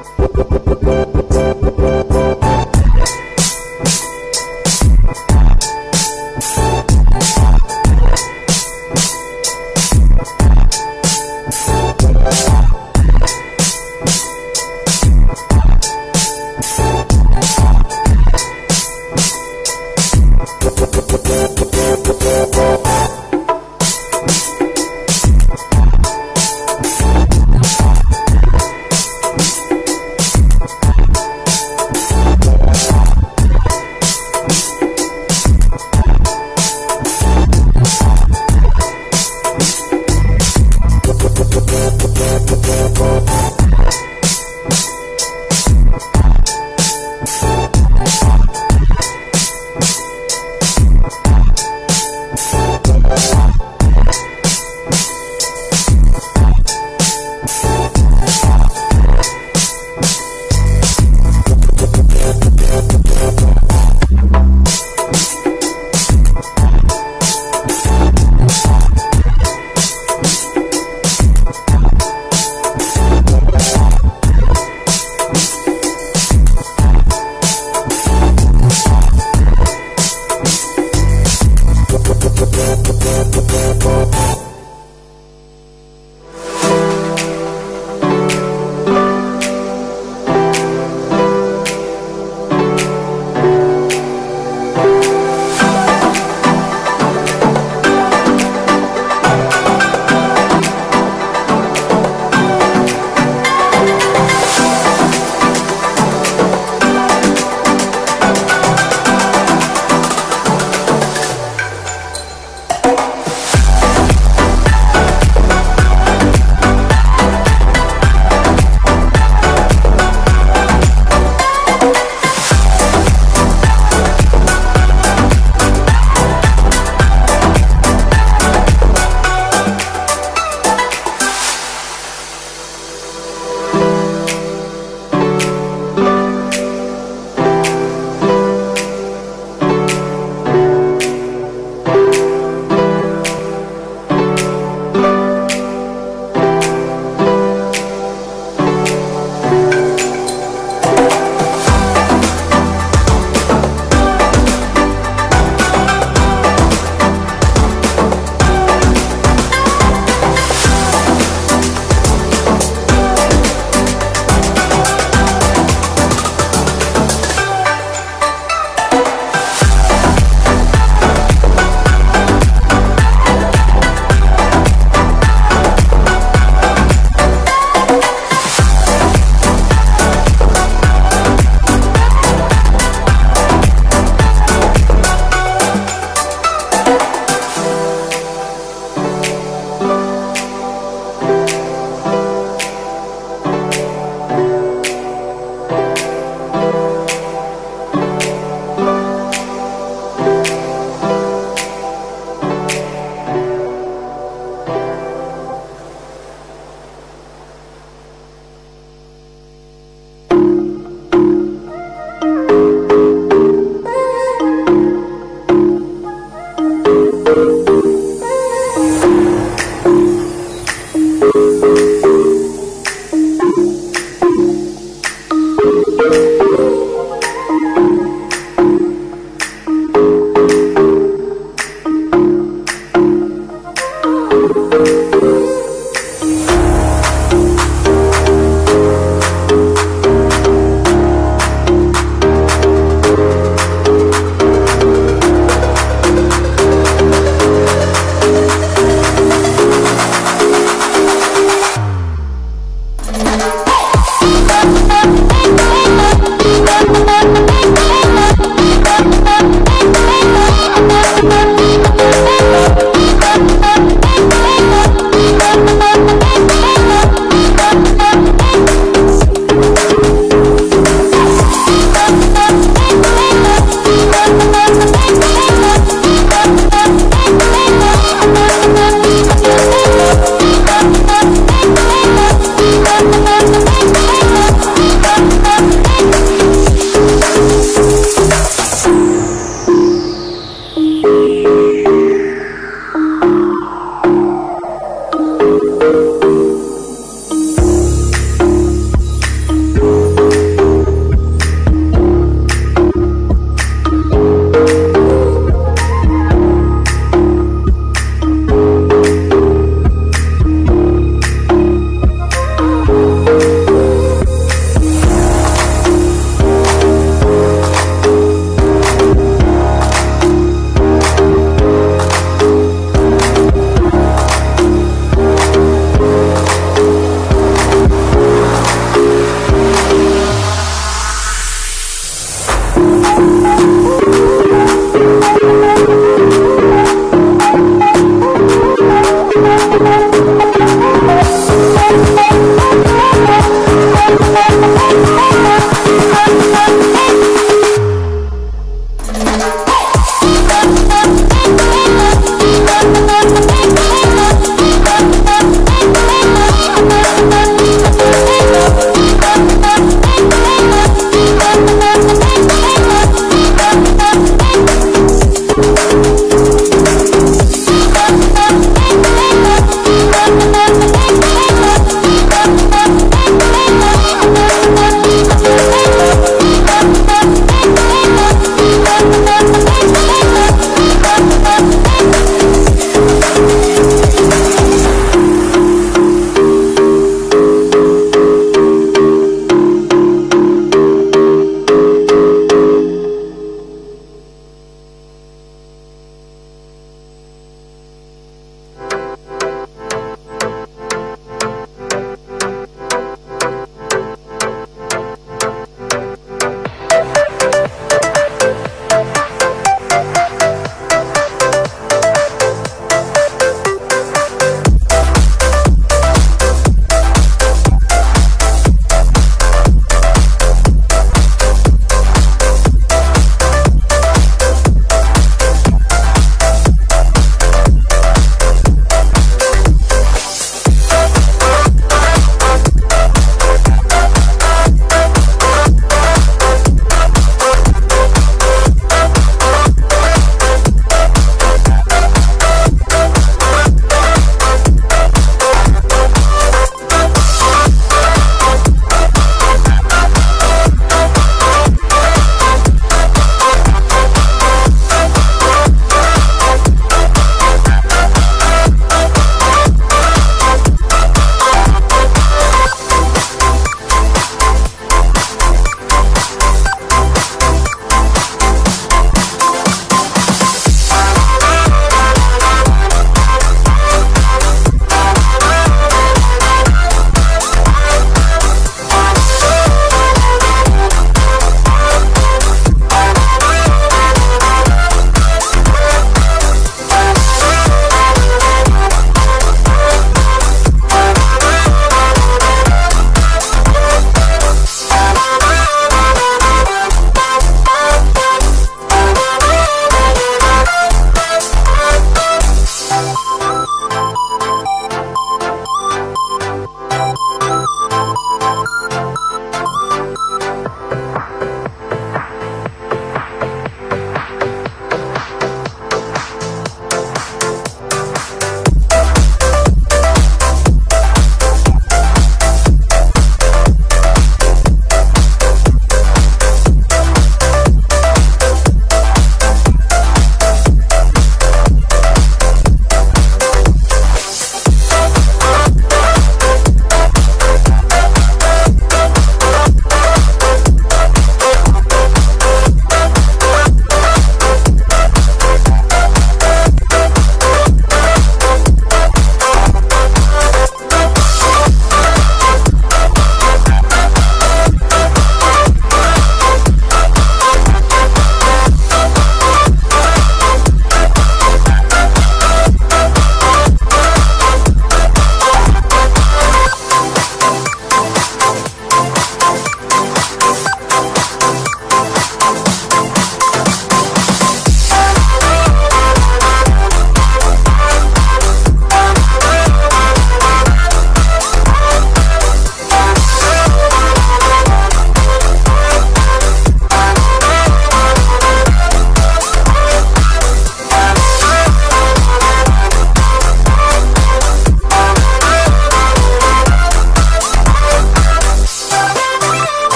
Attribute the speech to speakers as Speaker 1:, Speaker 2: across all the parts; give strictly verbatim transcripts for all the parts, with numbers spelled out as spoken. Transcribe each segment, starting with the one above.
Speaker 1: We'll be right back.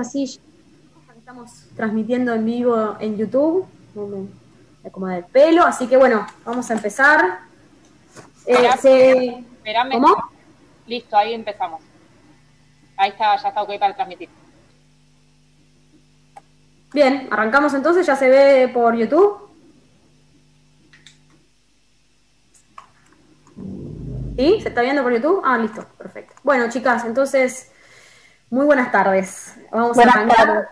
Speaker 1: así, ya que estamos transmitiendo en vivo en YouTube, no me acomoda el pelo, así que bueno, vamos a empezar. Eh, se...
Speaker 2: Espérame.
Speaker 1: ¿Cómo?
Speaker 2: Listo, ahí empezamos. Ahí está, ya está ok para transmitir.
Speaker 1: Bien, arrancamos entonces, ya se ve por YouTube. ¿Sí? ¿Se está viendo por YouTube? Ah, listo, perfecto. Bueno, chicas, entonces, muy buenas tardes. Vamos
Speaker 2: Buenas
Speaker 1: a arrancar.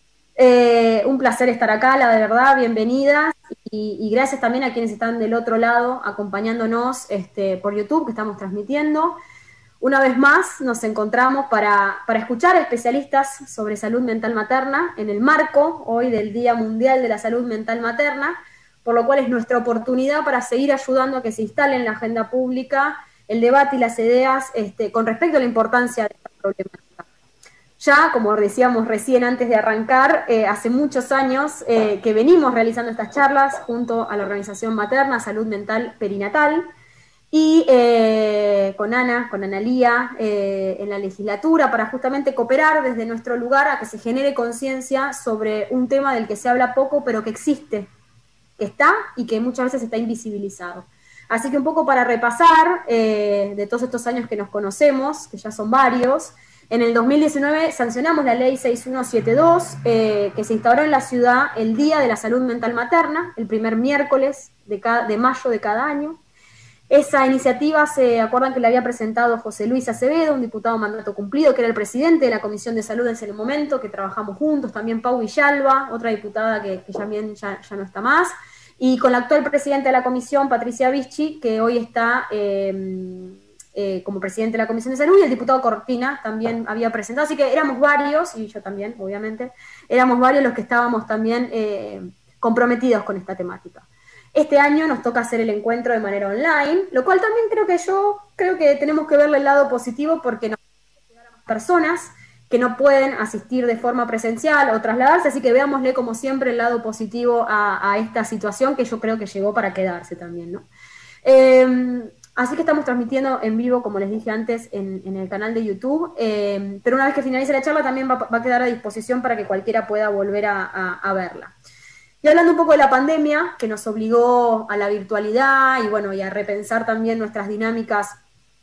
Speaker 1: Eh, un placer estar acá, la de verdad, bienvenidas. Y, y gracias también a quienes están del otro lado acompañándonos este, por YouTube, que estamos transmitiendo. Una vez más nos encontramos para, para escuchar a especialistas sobre salud mental materna en el marco hoy del Día Mundial de la Salud Mental Materna, por lo cual es nuestra oportunidad para seguir ayudando a que se instale en la agenda pública el debate y las ideas este, con respecto a la importancia de esta problemática. Ya, como decíamos recién antes de arrancar, eh, hace muchos años eh, que venimos realizando estas charlas junto a la organización Materna Salud Mental Perinatal, y eh, con Ana, con Analía, eh, en la legislatura, para justamente cooperar desde nuestro lugar a que se genere conciencia sobre un tema del que se habla poco, pero que existe, que está y que muchas veces está invisibilizado. Así que un poco para repasar, eh, de todos estos años que nos conocemos, que ya son varios, en el dos mil diecinueve sancionamos la ley seis mil ciento setenta y dos, eh, que se instauró en la ciudad el Día de la Salud Mental Materna, el primer miércoles de, cada, de mayo de cada año. Esa iniciativa, se acuerdan que la había presentado José Luis Acevedo, un diputado mandato cumplido, que era el presidente de la Comisión de Salud en ese momento, que trabajamos juntos, también Pau Villalba, otra diputada que, que también ya, ya no está más, y con la actual presidenta de la comisión, Patricia Vicchi, que hoy está eh, eh, como presidente de la Comisión de Salud, y el diputado Cortina también había presentado, así que éramos varios, y yo también, obviamente, éramos varios los que estábamos también eh, comprometidos con esta temática. Este año nos toca hacer el encuentro de manera online, lo cual también creo que yo, creo que tenemos que verle el lado positivo porque nos va a llegar a más personas que no pueden asistir de forma presencial o trasladarse, así que veámosle como siempre el lado positivo a, a esta situación que yo creo que llegó para quedarse también, ¿no? Eh, así que estamos transmitiendo en vivo, como les dije antes, en, en el canal de YouTube, eh, pero una vez que finalice la charla también va, va a quedar a disposición para que cualquiera pueda volver a, a, a verla. Y hablando un poco de la pandemia, que nos obligó a la virtualidad y bueno, y a repensar también nuestras dinámicas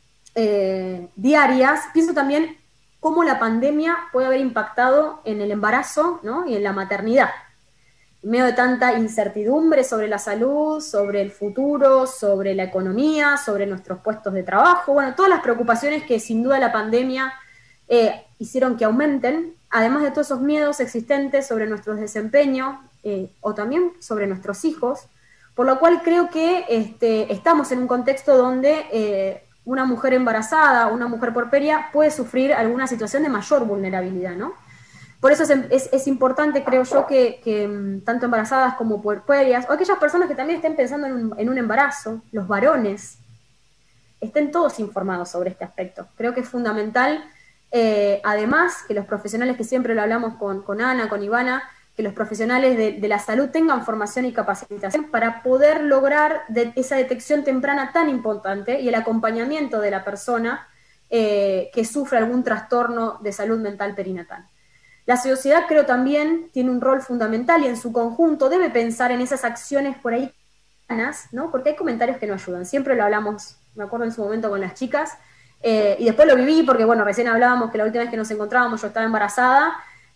Speaker 1: eh, diarias, pienso también cómo la pandemia puede haber impactado en el embarazo, ¿no? Y en la maternidad. En medio de tanta incertidumbre sobre la salud, sobre el futuro, sobre la economía, sobre nuestros puestos de trabajo, bueno, todas las preocupaciones que sin duda la pandemia eh, hicieron que aumenten, además de todos esos miedos existentes sobre nuestro desempeño, Eh, o también sobre nuestros hijos, por lo cual creo que este, estamos en un contexto donde eh, una mujer embarazada, una mujer puerperia puede sufrir alguna situación de mayor vulnerabilidad, ¿no? Por eso es, es, es importante, creo yo, que, que tanto embarazadas como puerperias, o aquellas personas que también estén pensando en un, en un embarazo, los varones, estén todos informados sobre este aspecto. Creo que es fundamental, eh, además, que los profesionales, que siempre lo hablamos con, con Ana, con Ivana, que los profesionales de, de la salud tengan formación y capacitación para poder lograr de, esa detección temprana tan importante y el acompañamiento de la persona eh, que sufre algún trastorno de salud mental perinatal. La sociedad, creo, también tiene un rol fundamental y en su conjunto debe pensar en esas acciones por ahí, ¿no? Porque hay comentarios que no ayudan. Siempre lo hablamos, me acuerdo en su momento con las chicas, eh, y después lo viví porque, bueno, recién hablábamos que la última vez que nos encontrábamos yo estaba embarazada,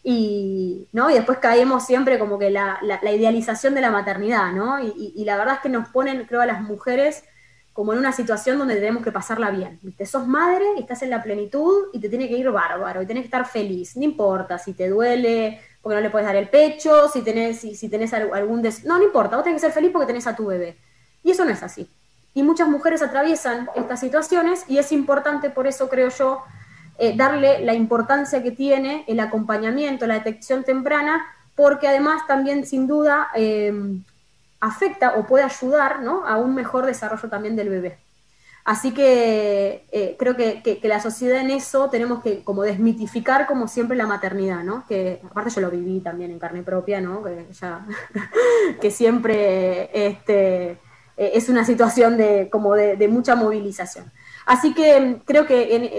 Speaker 1: Y, ¿no? y después caemos siempre como que la, la, la idealización de la maternidad, ¿no? Y, y, y la verdad es que nos ponen, creo, a las mujeres como en una situación donde tenemos que pasarla bien, ¿viste? Sos madre, estás en la plenitud y te tiene que ir bárbaro, y tenés que estar feliz, no importa si te duele porque no le puedes dar el pecho, si tenés, si, si tenés algún... Des... No, no importa, vos tenés que ser feliz porque tenés a tu bebé. Y eso no es así. Y muchas mujeres atraviesan estas situaciones y es importante, por eso creo yo, Eh, darle la importancia que tiene el acompañamiento, la detección temprana, porque además también sin duda eh, afecta o puede ayudar, ¿no?, a un mejor desarrollo también del bebé. Así que eh, creo que, que, que la sociedad en eso tenemos que como desmitificar como siempre la maternidad, ¿no? Que aparte yo lo viví también en carne propia, ¿no? Que, ya, que siempre este, es una situación de, como de, de mucha movilización. Así que creo que en,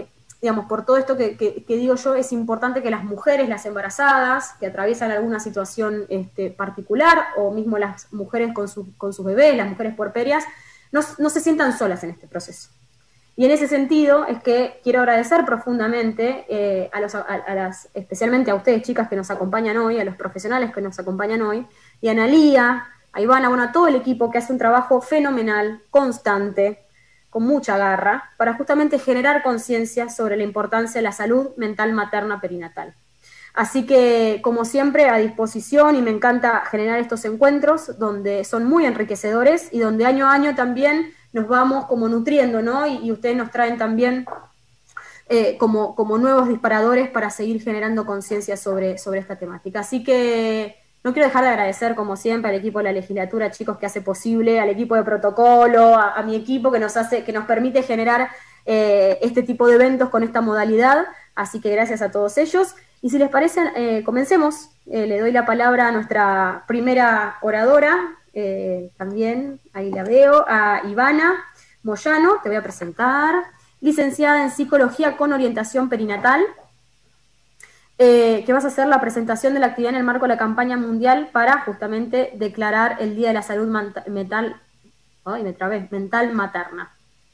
Speaker 1: digamos, por todo esto que, que, que digo yo, es importante que las mujeres, las embarazadas, que atraviesan alguna situación este, particular, o mismo las mujeres con, su, con sus bebés, las mujeres puerperias, no, no se sientan solas en este proceso. Y en ese sentido es que quiero agradecer profundamente eh, a, los, a, a las, especialmente a ustedes, chicas, que nos acompañan hoy, a los profesionales que nos acompañan hoy, y a Analía, a Ivana, bueno, a todo el equipo que hace un trabajo fenomenal, constante, con mucha garra, para justamente generar conciencia sobre la importancia de la salud mental materna perinatal. Así que, como siempre, a disposición, y me encanta generar estos encuentros donde son muy enriquecedores y donde año a año también nos vamos como nutriendo, ¿no? Y, y ustedes nos traen también eh, como, como nuevos disparadores para seguir generando conciencia sobre, sobre esta temática. Así que no quiero dejar de agradecer, como siempre, al equipo de la legislatura, chicos, que hace posible, al equipo de protocolo, a, a mi equipo que nos hace, que nos permite generar eh, este tipo de eventos con esta modalidad. Así que gracias a todos ellos. Y si les parece, eh, comencemos. Eh, le doy la palabra a nuestra primera oradora, eh, también, ahí la veo, a Ivana Moyano, te voy a presentar, licenciada en Psicología con orientación perinatal, eh, que vas a hacer la presentación de la actividad en el marco de la campaña mundial para justamente declarar el Día de la Salud Mental, ay, me trabé, mental materna.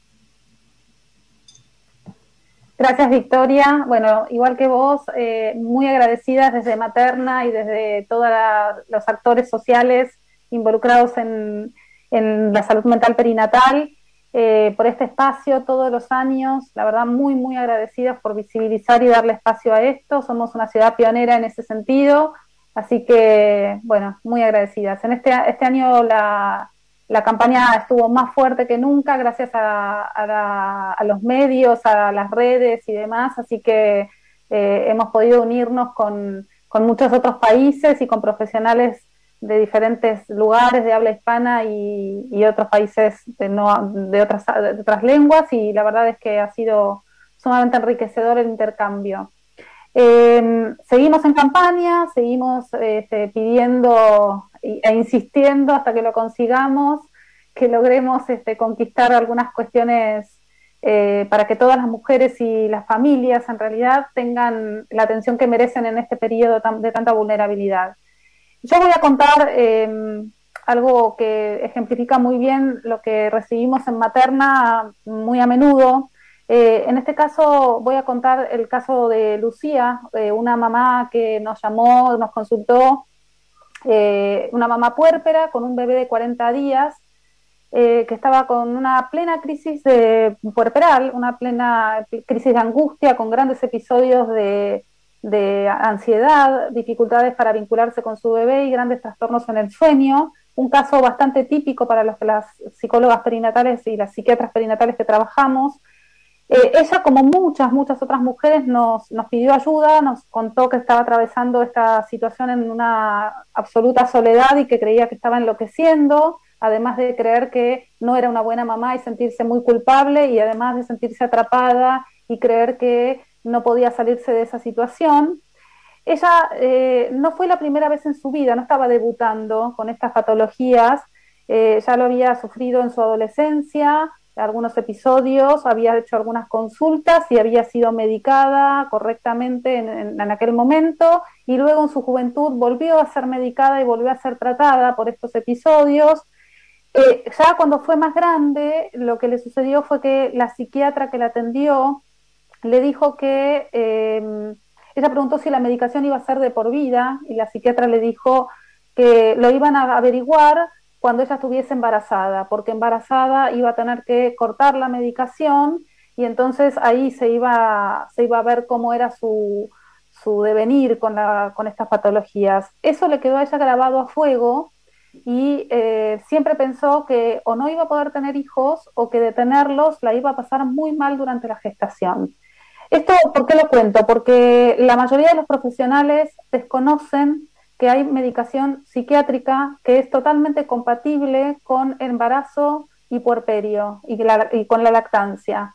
Speaker 3: Gracias, Victoria. Bueno, igual que vos, eh, muy agradecidas desde Materna y desde todos los actores sociales involucrados en, en la salud mental perinatal, eh, por este espacio todos los años. La verdad, muy, muy agradecidas por visibilizar y darle espacio a esto. Somos una ciudad pionera en ese sentido, así que, bueno, muy agradecidas. En este, este año la... La campaña estuvo más fuerte que nunca gracias a, a, la, a los medios, a las redes y demás, así que eh, hemos podido unirnos con, con muchos otros países y con profesionales de diferentes lugares de habla hispana y, y otros países de, no, de, otras, de otras lenguas, y la verdad es que ha sido sumamente enriquecedor el intercambio. Eh, seguimos en campaña, seguimos este, pidiendo e insistiendo hasta que lo consigamos, que logremos este, conquistar algunas cuestiones eh, para que todas las mujeres y las familias en realidad tengan la atención que merecen en este periodo de tanta vulnerabilidad. Yo voy a contar eh, algo que ejemplifica muy bien lo que recibimos en Materna muy a menudo. Eh, en este caso voy a contar el caso de Lucía, eh, una mamá que nos llamó, nos consultó, eh, una mamá puérpera con un bebé de cuarenta días, eh, que estaba con una plena crisis de puerperal, una plena crisis de angustia, con grandes episodios de, de ansiedad, dificultades para vincularse con su bebé y grandes trastornos en el sueño. Un caso bastante típico para los que las psicólogas perinatales y las psiquiatras perinatales que trabajamos. Eh, ella, como muchas, muchas otras mujeres, nos, nos pidió ayuda, nos contó que estaba atravesando esta situación en una absoluta soledad y que creía que estaba enloqueciendo, además de creer que no era una buena mamá y sentirse muy culpable, y además de sentirse atrapada y creer que no podía salirse de esa situación. Ella eh, no fue la primera vez en su vida, no estaba debutando con estas patologías, eh, ya lo había sufrido en su adolescencia, algunos episodios, había hecho algunas consultas y había sido medicada correctamente en, en, en aquel momento, y luego en su juventud volvió a ser medicada y volvió a ser tratada por estos episodios. Eh, ya cuando fue más grande, lo que le sucedió fue que la psiquiatra que la atendió le dijo que, eh, ella preguntó si la medicación iba a ser de por vida, y la psiquiatra le dijo que lo iban a averiguar cuando ella estuviese embarazada, porque embarazada iba a tener que cortar la medicación, y entonces ahí se iba, se iba a ver cómo era su, su devenir con, la, con estas patologías. Eso le quedó a ella grabado a fuego, y eh, siempre pensó que o no iba a poder tener hijos, o que de tenerlos la iba a pasar muy mal durante la gestación. Esto, ¿por qué lo cuento? Porque la mayoría de los profesionales desconocen que hay medicación psiquiátrica que es totalmente compatible con embarazo y puerperio y, la, y con la lactancia.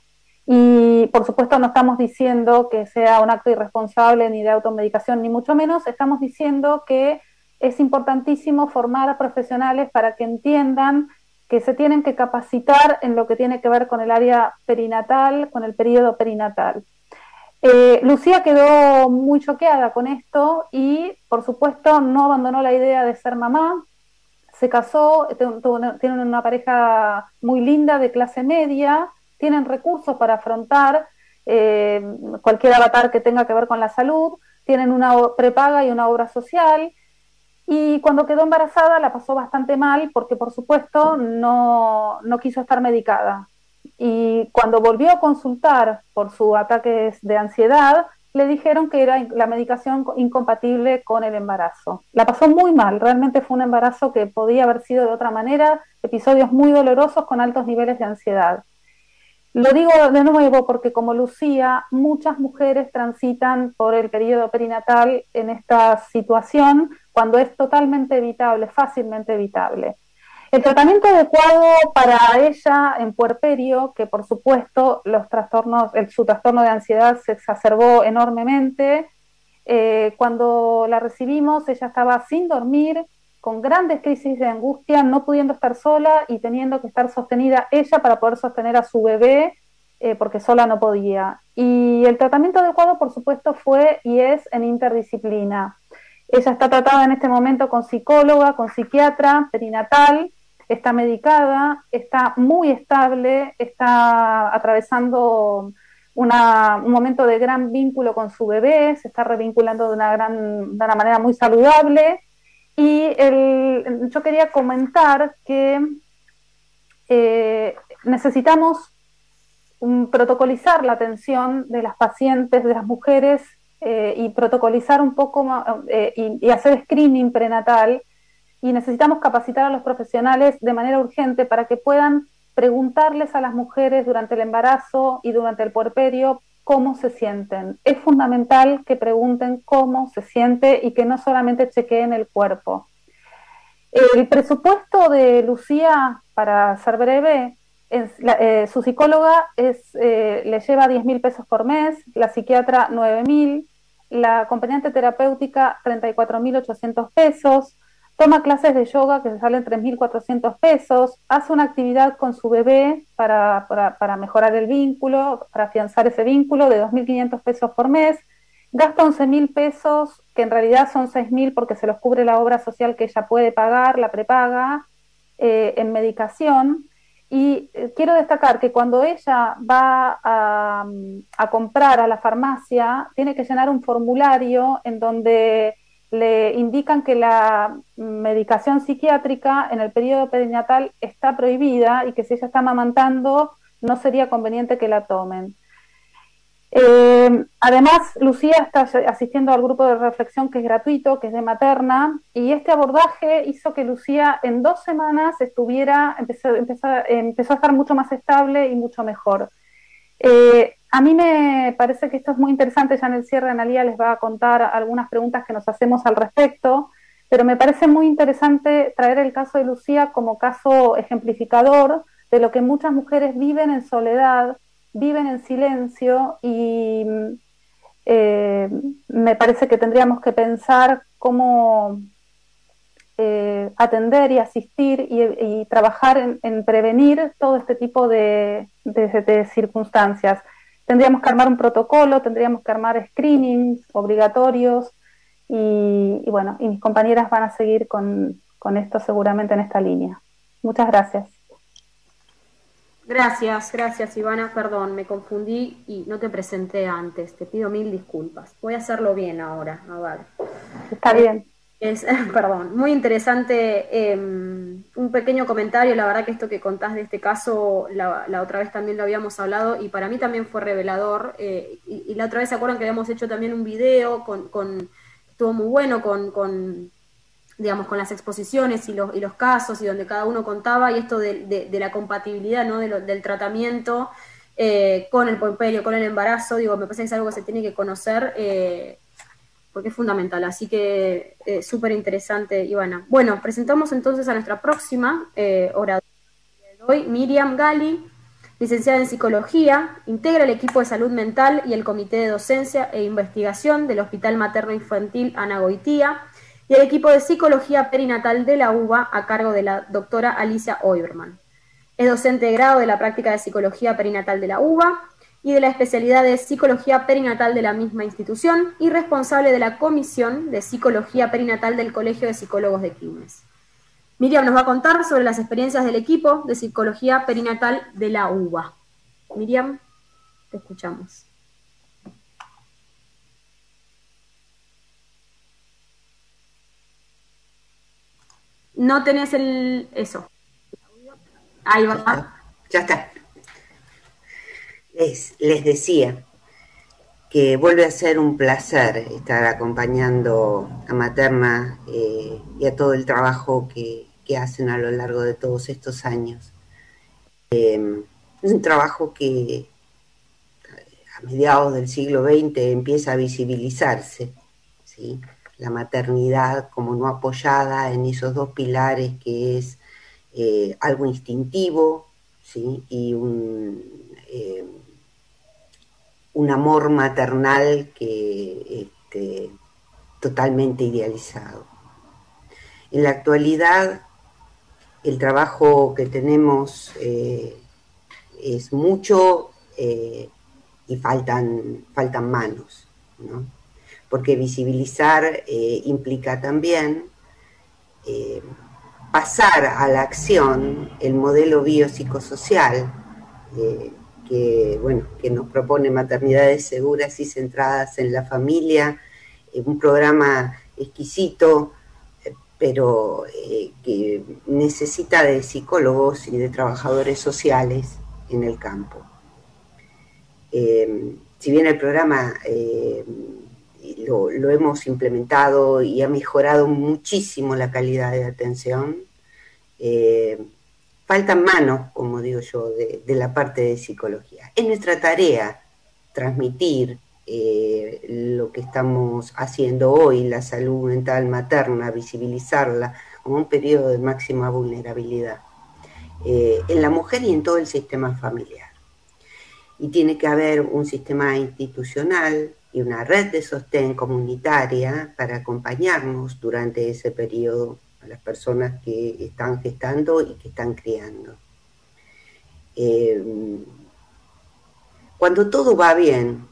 Speaker 3: Y por supuesto no estamos diciendo que sea un acto irresponsable ni de automedicación, ni mucho menos. Estamos diciendo que es importantísimo formar a profesionales para que entiendan que se tienen que capacitar en lo que tiene que ver con el área perinatal, con el periodo perinatal. Eh, Lucía quedó muy choqueada con esto y, por supuesto, no abandonó la idea de ser mamá. Se casó, tienen una pareja muy linda de clase media, tienen recursos para afrontar eh, cualquier avatar que tenga que ver con la salud, tienen una prepaga y una obra social, y cuando quedó embarazada la pasó bastante mal porque, por supuesto, no, no quiso estar medicada. Y cuando volvió a consultar por sus ataques de ansiedad, le dijeron que era la medicación incompatible con el embarazo. La pasó muy mal, realmente fue un embarazo que podía haber sido de otra manera, episodios muy dolorosos con altos niveles de ansiedad. Lo digo de nuevo porque, como Lucía, muchas mujeres transitan por el periodo perinatal en esta situación cuando es totalmente evitable, fácilmente evitable. El tratamiento adecuado para ella en puerperio, que por supuesto los trastornos, el, su trastorno de ansiedad se exacerbó enormemente. Eh, cuando la recibimos, ella estaba sin dormir, con grandes crisis de angustia, no pudiendo estar sola y teniendo que estar sostenida ella para poder sostener a su bebé, eh, porque sola no podía. Y el tratamiento adecuado, por supuesto, fue y es en interdisciplina. Ella está tratada en este momento con psicóloga, con psiquiatra perinatal, está medicada, está muy estable, está atravesando una, un momento de gran vínculo con su bebé, se está revinculando de una, gran, de una manera muy saludable. Y el, yo quería comentar que eh, necesitamos um, protocolizar la atención de las pacientes, de las mujeres, eh, y protocolizar un poco eh, y, y hacer screening prenatal, y necesitamos capacitar a los profesionales de manera urgente para que puedan preguntarles a las mujeres durante el embarazo y durante el puerperio cómo se sienten. Es fundamental que pregunten cómo se siente y que no solamente chequeen el cuerpo. El presupuesto de Lucía, para ser breve, es, la, eh, su psicóloga es, eh, le lleva diez mil pesos por mes, la psiquiatra nueve mil, la acompañante terapéutica treinta y cuatro mil ochocientos pesos, toma clases de yoga que se salen tres mil cuatrocientos pesos, hace una actividad con su bebé para, para, para mejorar el vínculo, para afianzar ese vínculo, de dos mil quinientos pesos por mes, gasta once mil pesos, que en realidad son seis mil porque se los cubre la obra social que ella puede pagar, la prepaga, eh, en medicación. Y eh, quiero destacar que cuando ella va a, a comprar a la farmacia, tiene que llenar un formulario en donde le indican que la medicación psiquiátrica en el periodo perinatal está prohibida y que si ella está amamantando no sería conveniente que la tomen. Eh, además, Lucía está asistiendo al grupo de reflexión que es gratuito, que es de Materna, y este abordaje hizo que Lucía en dos semanas estuviera, empezó, empezó, empezó a estar mucho más estable y mucho mejor. Eh, a mí me parece que esto es muy interesante. Ya en el cierre Analía les va a contar algunas preguntas que nos hacemos al respecto, pero me parece muy interesante traer el caso de Lucía como caso ejemplificador de lo que muchas mujeres viven en soledad, viven en silencio, y eh, me parece que tendríamos que pensar cómo eh, atender y asistir y, y trabajar en, en prevenir todo este tipo de, de, de circunstancias. Tendríamos que armar un protocolo, tendríamos que armar screenings obligatorios, y, y bueno, y mis compañeras van a seguir con, con esto seguramente en esta línea. Muchas gracias.
Speaker 1: Gracias, gracias Ivana, perdón, me confundí y no te presenté antes, te pido mil disculpas. Voy a hacerlo bien ahora, a ver.
Speaker 3: Está bien.
Speaker 1: Es, perdón, muy interesante, eh, un pequeño comentario. La verdad que esto que contás de este caso, la, la otra vez también lo habíamos hablado y para mí también fue revelador, eh, y, y la otra vez se acuerdan que habíamos hecho también un video, con, con estuvo muy bueno con... con digamos, con las exposiciones y los, y los casos y donde cada uno contaba, y esto de, de, de la compatibilidad, ¿no? de lo, del tratamiento eh, con el puerperio, con el embarazo, digo, me parece que es algo que se tiene que conocer eh, porque es fundamental, así que eh, súper interesante, Ivana. Bueno, presentamos entonces a nuestra próxima eh, oradora de hoy, Miriam Gali, licenciada en Psicología, integra el equipo de salud mental y el comité de docencia e investigación del Hospital Materno Infantil Ana Goitía, y el equipo de psicología perinatal de la U B A a cargo de la doctora Alicia Oiberman. Es docente de grado de la práctica de psicología perinatal de la U B A y de la especialidad de Psicología Perinatal de la misma institución y responsable de la Comisión de Psicología Perinatal del Colegio de Psicólogos de Quilmes. Miriam nos va a contar sobre las experiencias del equipo de Psicología Perinatal de la U B A. Miriam, te escuchamos. No tenés el... eso. Ahí va.
Speaker 4: Ya está. Ya está. Les, les decía que vuelve a ser un placer estar acompañando a Materna eh, y a todo el trabajo que, que hacen a lo largo de todos estos años. Eh, es un trabajo que a mediados del siglo veinte empieza a visibilizarse, ¿sí? La maternidad como no apoyada en esos dos pilares que es eh, algo instintivo, ¿sí? Y un... Eh, un amor maternal que este, totalmente idealizado. En la actualidad, el trabajo que tenemos eh, es mucho eh, y faltan, faltan manos, ¿no? Porque visibilizar eh, implica también eh, pasar a la acción el modelo biopsicosocial eh, que, bueno, que nos propone Maternidades Seguras y Centradas en la Familia, eh, un programa exquisito, eh, pero eh, que necesita de psicólogos y de trabajadores sociales en el campo. Eh, si bien el programa eh, lo, lo hemos implementado y ha mejorado muchísimo la calidad de atención, eh, faltan manos, como digo yo, de, de la parte de psicología. Es nuestra tarea transmitir eh, lo que estamos haciendo hoy, la salud mental materna, visibilizarla como un periodo de máxima vulnerabilidad eh, en la mujer y en todo el sistema familiar. Y tiene que haber un sistema institucional y una red de sostén comunitaria para acompañarnos durante ese periodo a las personas que están gestando y que están criando. Eh, cuando todo va bien,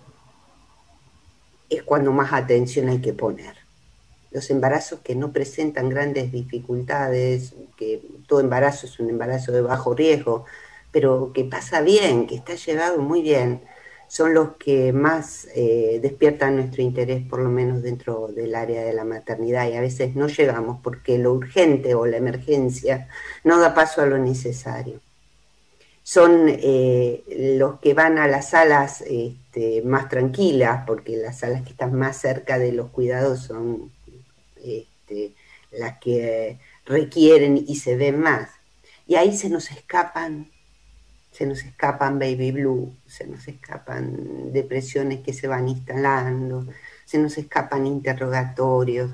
Speaker 4: es cuando más atención hay que poner. Los embarazos que no presentan grandes dificultades, que todo embarazo es un embarazo de bajo riesgo, pero que pasa bien, que está llevado muy bien, son los que más eh, despiertan nuestro interés, por lo menos dentro del área de la maternidad, y a veces no llegamos porque lo urgente o la emergencia no da paso a lo necesario. Son eh, los que van a las salas este, más tranquilas, porque las salas que están más cerca de los cuidados son este, las que requieren y se ven más. Y ahí se nos escapan Se nos escapan baby blue, se nos escapan depresiones que se van instalando, se nos escapan interrogatorios.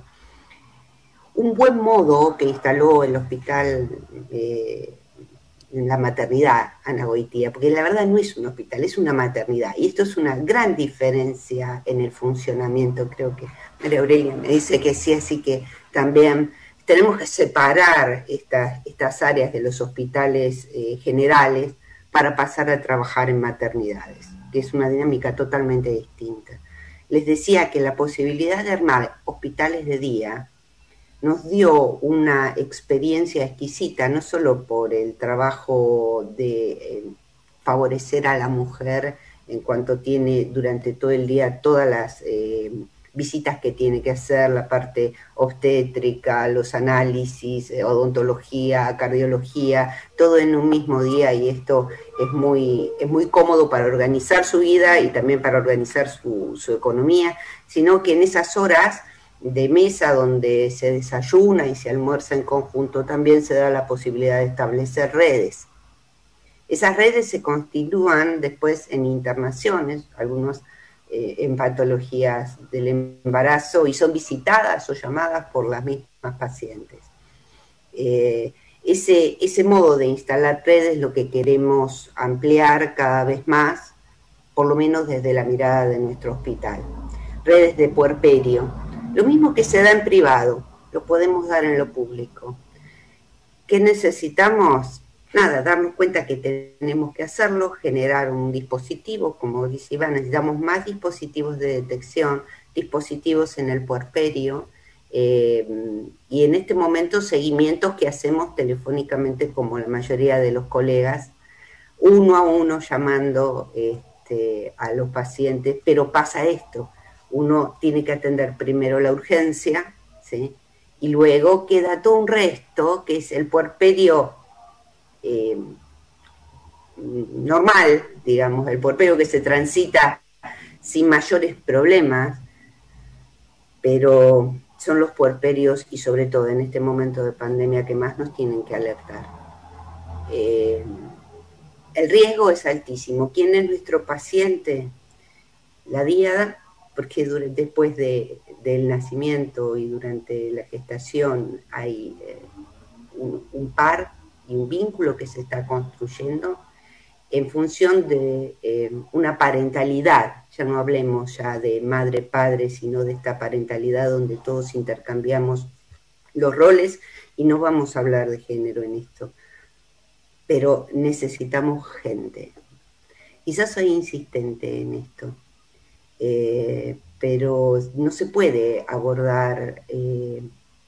Speaker 4: Un buen modo que instaló el hospital, eh, en la maternidad, Ana Goitía, porque la verdad no es un hospital, es una maternidad. Y esto es una gran diferencia en el funcionamiento. Creo que María Aurelia me dice que sí, así que también tenemos que separar estas, estas áreas de los hospitales eh, generales para pasar a trabajar en maternidades, que es una dinámica totalmente distinta. Les decía que la posibilidad de armar hospitales de día nos dio una experiencia exquisita, no solo por el trabajo de eh, favorecer a la mujer en cuanto tiene durante todo el día todas las eh, visitas que tiene que hacer, la parte obstétrica, los análisis, eh, odontología, cardiología, todo en un mismo día, y esto es muy, es muy cómodo para organizar su vida y también para organizar su, su economía, sino que en esas horas de mesa donde se desayuna y se almuerza en conjunto también se da la posibilidad de establecer redes. Esas redes se constituyan después en internaciones, algunos eh, en patologías del embarazo, y son visitadas o llamadas por las mismas pacientes. Eh, ese, ese modo de instalar redes es lo que queremos ampliar cada vez más, por lo menos desde la mirada de nuestro hospital. Redes de puerperio, lo mismo que se da en privado, lo podemos dar en lo público. ¿Qué necesitamos? nada, darnos cuenta que tenemos que hacerlo, generar un dispositivo, como dice Iván, necesitamos más dispositivos de detección, dispositivos en el puerperio, eh, y en este momento seguimientos que hacemos telefónicamente como la mayoría de los colegas, uno a uno llamando este, a los pacientes, pero pasa esto, uno tiene que atender primero la urgencia, ¿sí? Y luego queda todo un resto, que es el puerperio eh, normal, digamos, el puerperio que se transita sin mayores problemas, pero son los puerperios, y sobre todo en este momento de pandemia, que más nos tienen que alertar. Eh, el riesgo es altísimo. ¿Quién es nuestro paciente? La díada, porque durante, después de, del nacimiento y durante la gestación hay eh, un, un par y un vínculo que se está construyendo en función de eh, una parentalidad. Ya no hablemos ya de madre-padre, sino de esta parentalidad donde todos intercambiamos los roles, y no vamos a hablar de género en esto, pero necesitamos gente. Quizás soy insistente en esto, eh, pero no se puede abordar eh,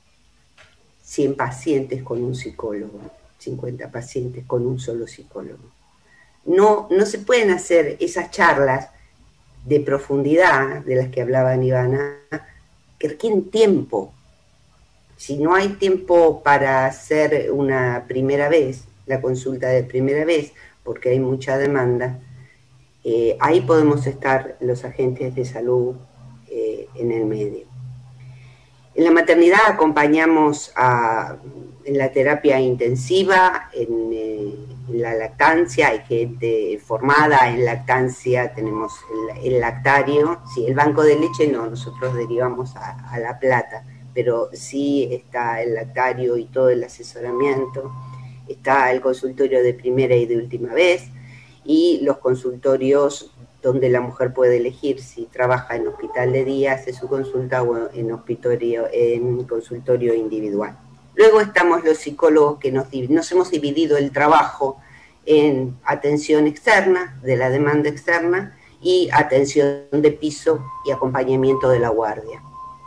Speaker 4: cien pacientes con un psicólogo, cincuenta pacientes con un solo psicólogo. No, no se pueden hacer esas charlas de profundidad de las que hablaba Ivana, que requieren tiempo. Si no hay tiempo para hacer una primera vez, la consulta de primera vez, porque hay mucha demanda, eh, ahí podemos estar los agentes de salud eh, en el medio. En la maternidad acompañamos a, en la terapia intensiva, en, eh, en la lactancia, hay gente formada en lactancia, tenemos el, el lactario, sí, el banco de leche no, nosotros derivamos a, a La Plata, pero sí está el lactario y todo el asesoramiento, está el consultorio de primera y de última vez, y los consultorios donde la mujer puede elegir si trabaja en hospital de día, hace su consulta, o en, hospitorio, en consultorio individual. Luego estamos los psicólogos que nos, nos hemos dividido el trabajo en atención externa, de la demanda externa, y atención de piso y acompañamiento de la guardia.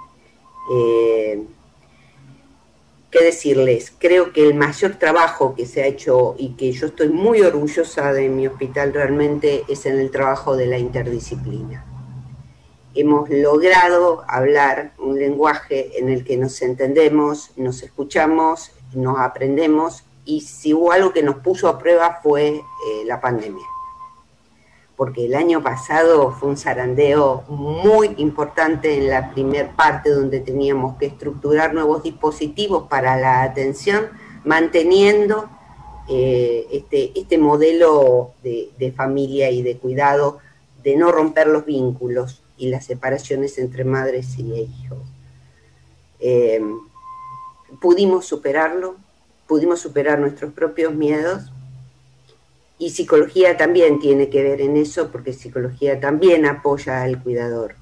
Speaker 4: Eh, ¿Qué decirles? Creo que el mayor trabajo que se ha hecho, y que yo estoy muy orgullosa de mi hospital realmente, es en el trabajo de la interdisciplina. Hemos logrado hablar un lenguaje en el que nos entendemos, nos escuchamos, nos aprendemos, y si hubo algo que nos puso a prueba fue eh, la pandemia. Porque el año pasado fue un zarandeo muy importante en la primer parte, donde teníamos que estructurar nuevos dispositivos para la atención, manteniendo eh, este, este modelo de, de familia y de cuidado, de no romper los vínculos y las separaciones entre madres y hijos. Eh, pudimos superarlo, pudimos superar nuestros propios miedos. Y psicología también tiene que ver en eso, porque psicología también apoya al cuidador.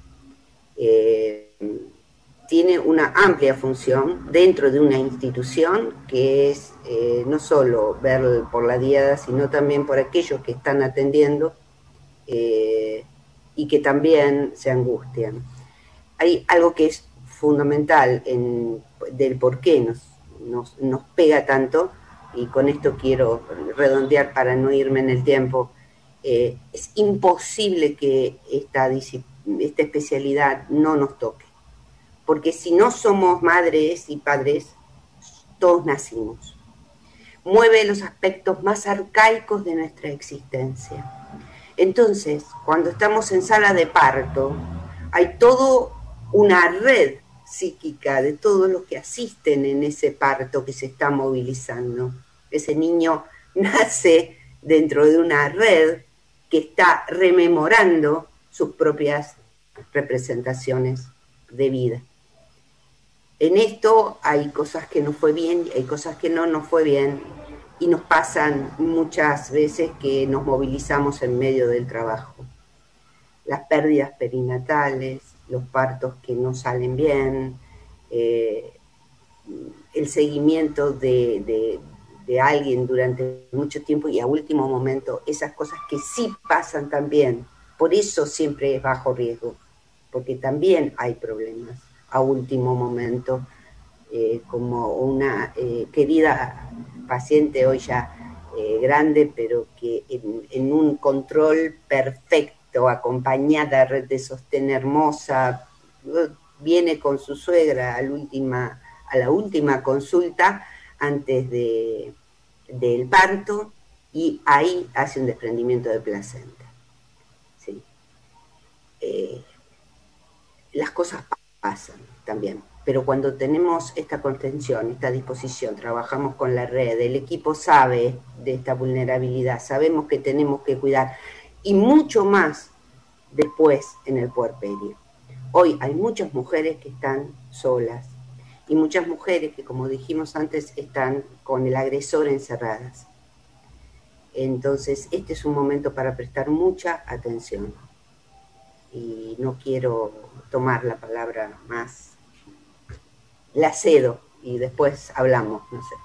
Speaker 4: Eh, tiene una amplia función dentro de una institución, que es eh, no solo ver por la diada, sino también por aquellos que están atendiendo eh, y que también se angustian. Hay algo que es fundamental en, del por qué nos, nos, nos pega tanto, y con esto quiero redondear para no irme en el tiempo. Eh, es imposible que esta, esta especialidad no nos toque, porque si no somos madres y padres, todos nacimos. Mueve los aspectos más arcaicos de nuestra existencia. Entonces, cuando estamos en sala de parto, hay toda una red psíquica de todos los que asisten en ese parto que se está movilizando. Ese niño nace dentro de una red que está rememorando sus propias representaciones de vida. En esto hay cosas que no fue bien, hay cosas que no nos fue bien, y nos pasan muchas veces que nos movilizamos en medio del trabajo. Las pérdidas perinatales, los partos que no salen bien, eh, el seguimiento de, de, de alguien durante mucho tiempo y a último momento, esas cosas que sí pasan también. Por eso siempre es bajo riesgo, porque también hay problemas a último momento, eh, como una eh, querida paciente hoy ya eh, grande, pero que en, en un control perfecto, acompañada, red de sostén hermosa, viene con su suegra a la última, a la última consulta antes de, del parto, y ahí hace un desprendimiento de placenta. ¿Sí? Eh, las cosas pasan también, pero cuando tenemos esta contención, esta disposición, trabajamos con la red, el equipo sabe de esta vulnerabilidad, sabemos que tenemos que cuidar, y mucho más después en el puerperio. Hoy hay muchas mujeres que están solas, y muchas mujeres que, como dijimos antes, están con el agresor encerradas. Entonces, este es un momento para prestar mucha atención. Y no quiero tomar la palabra más, la cedo y después hablamos, no sé.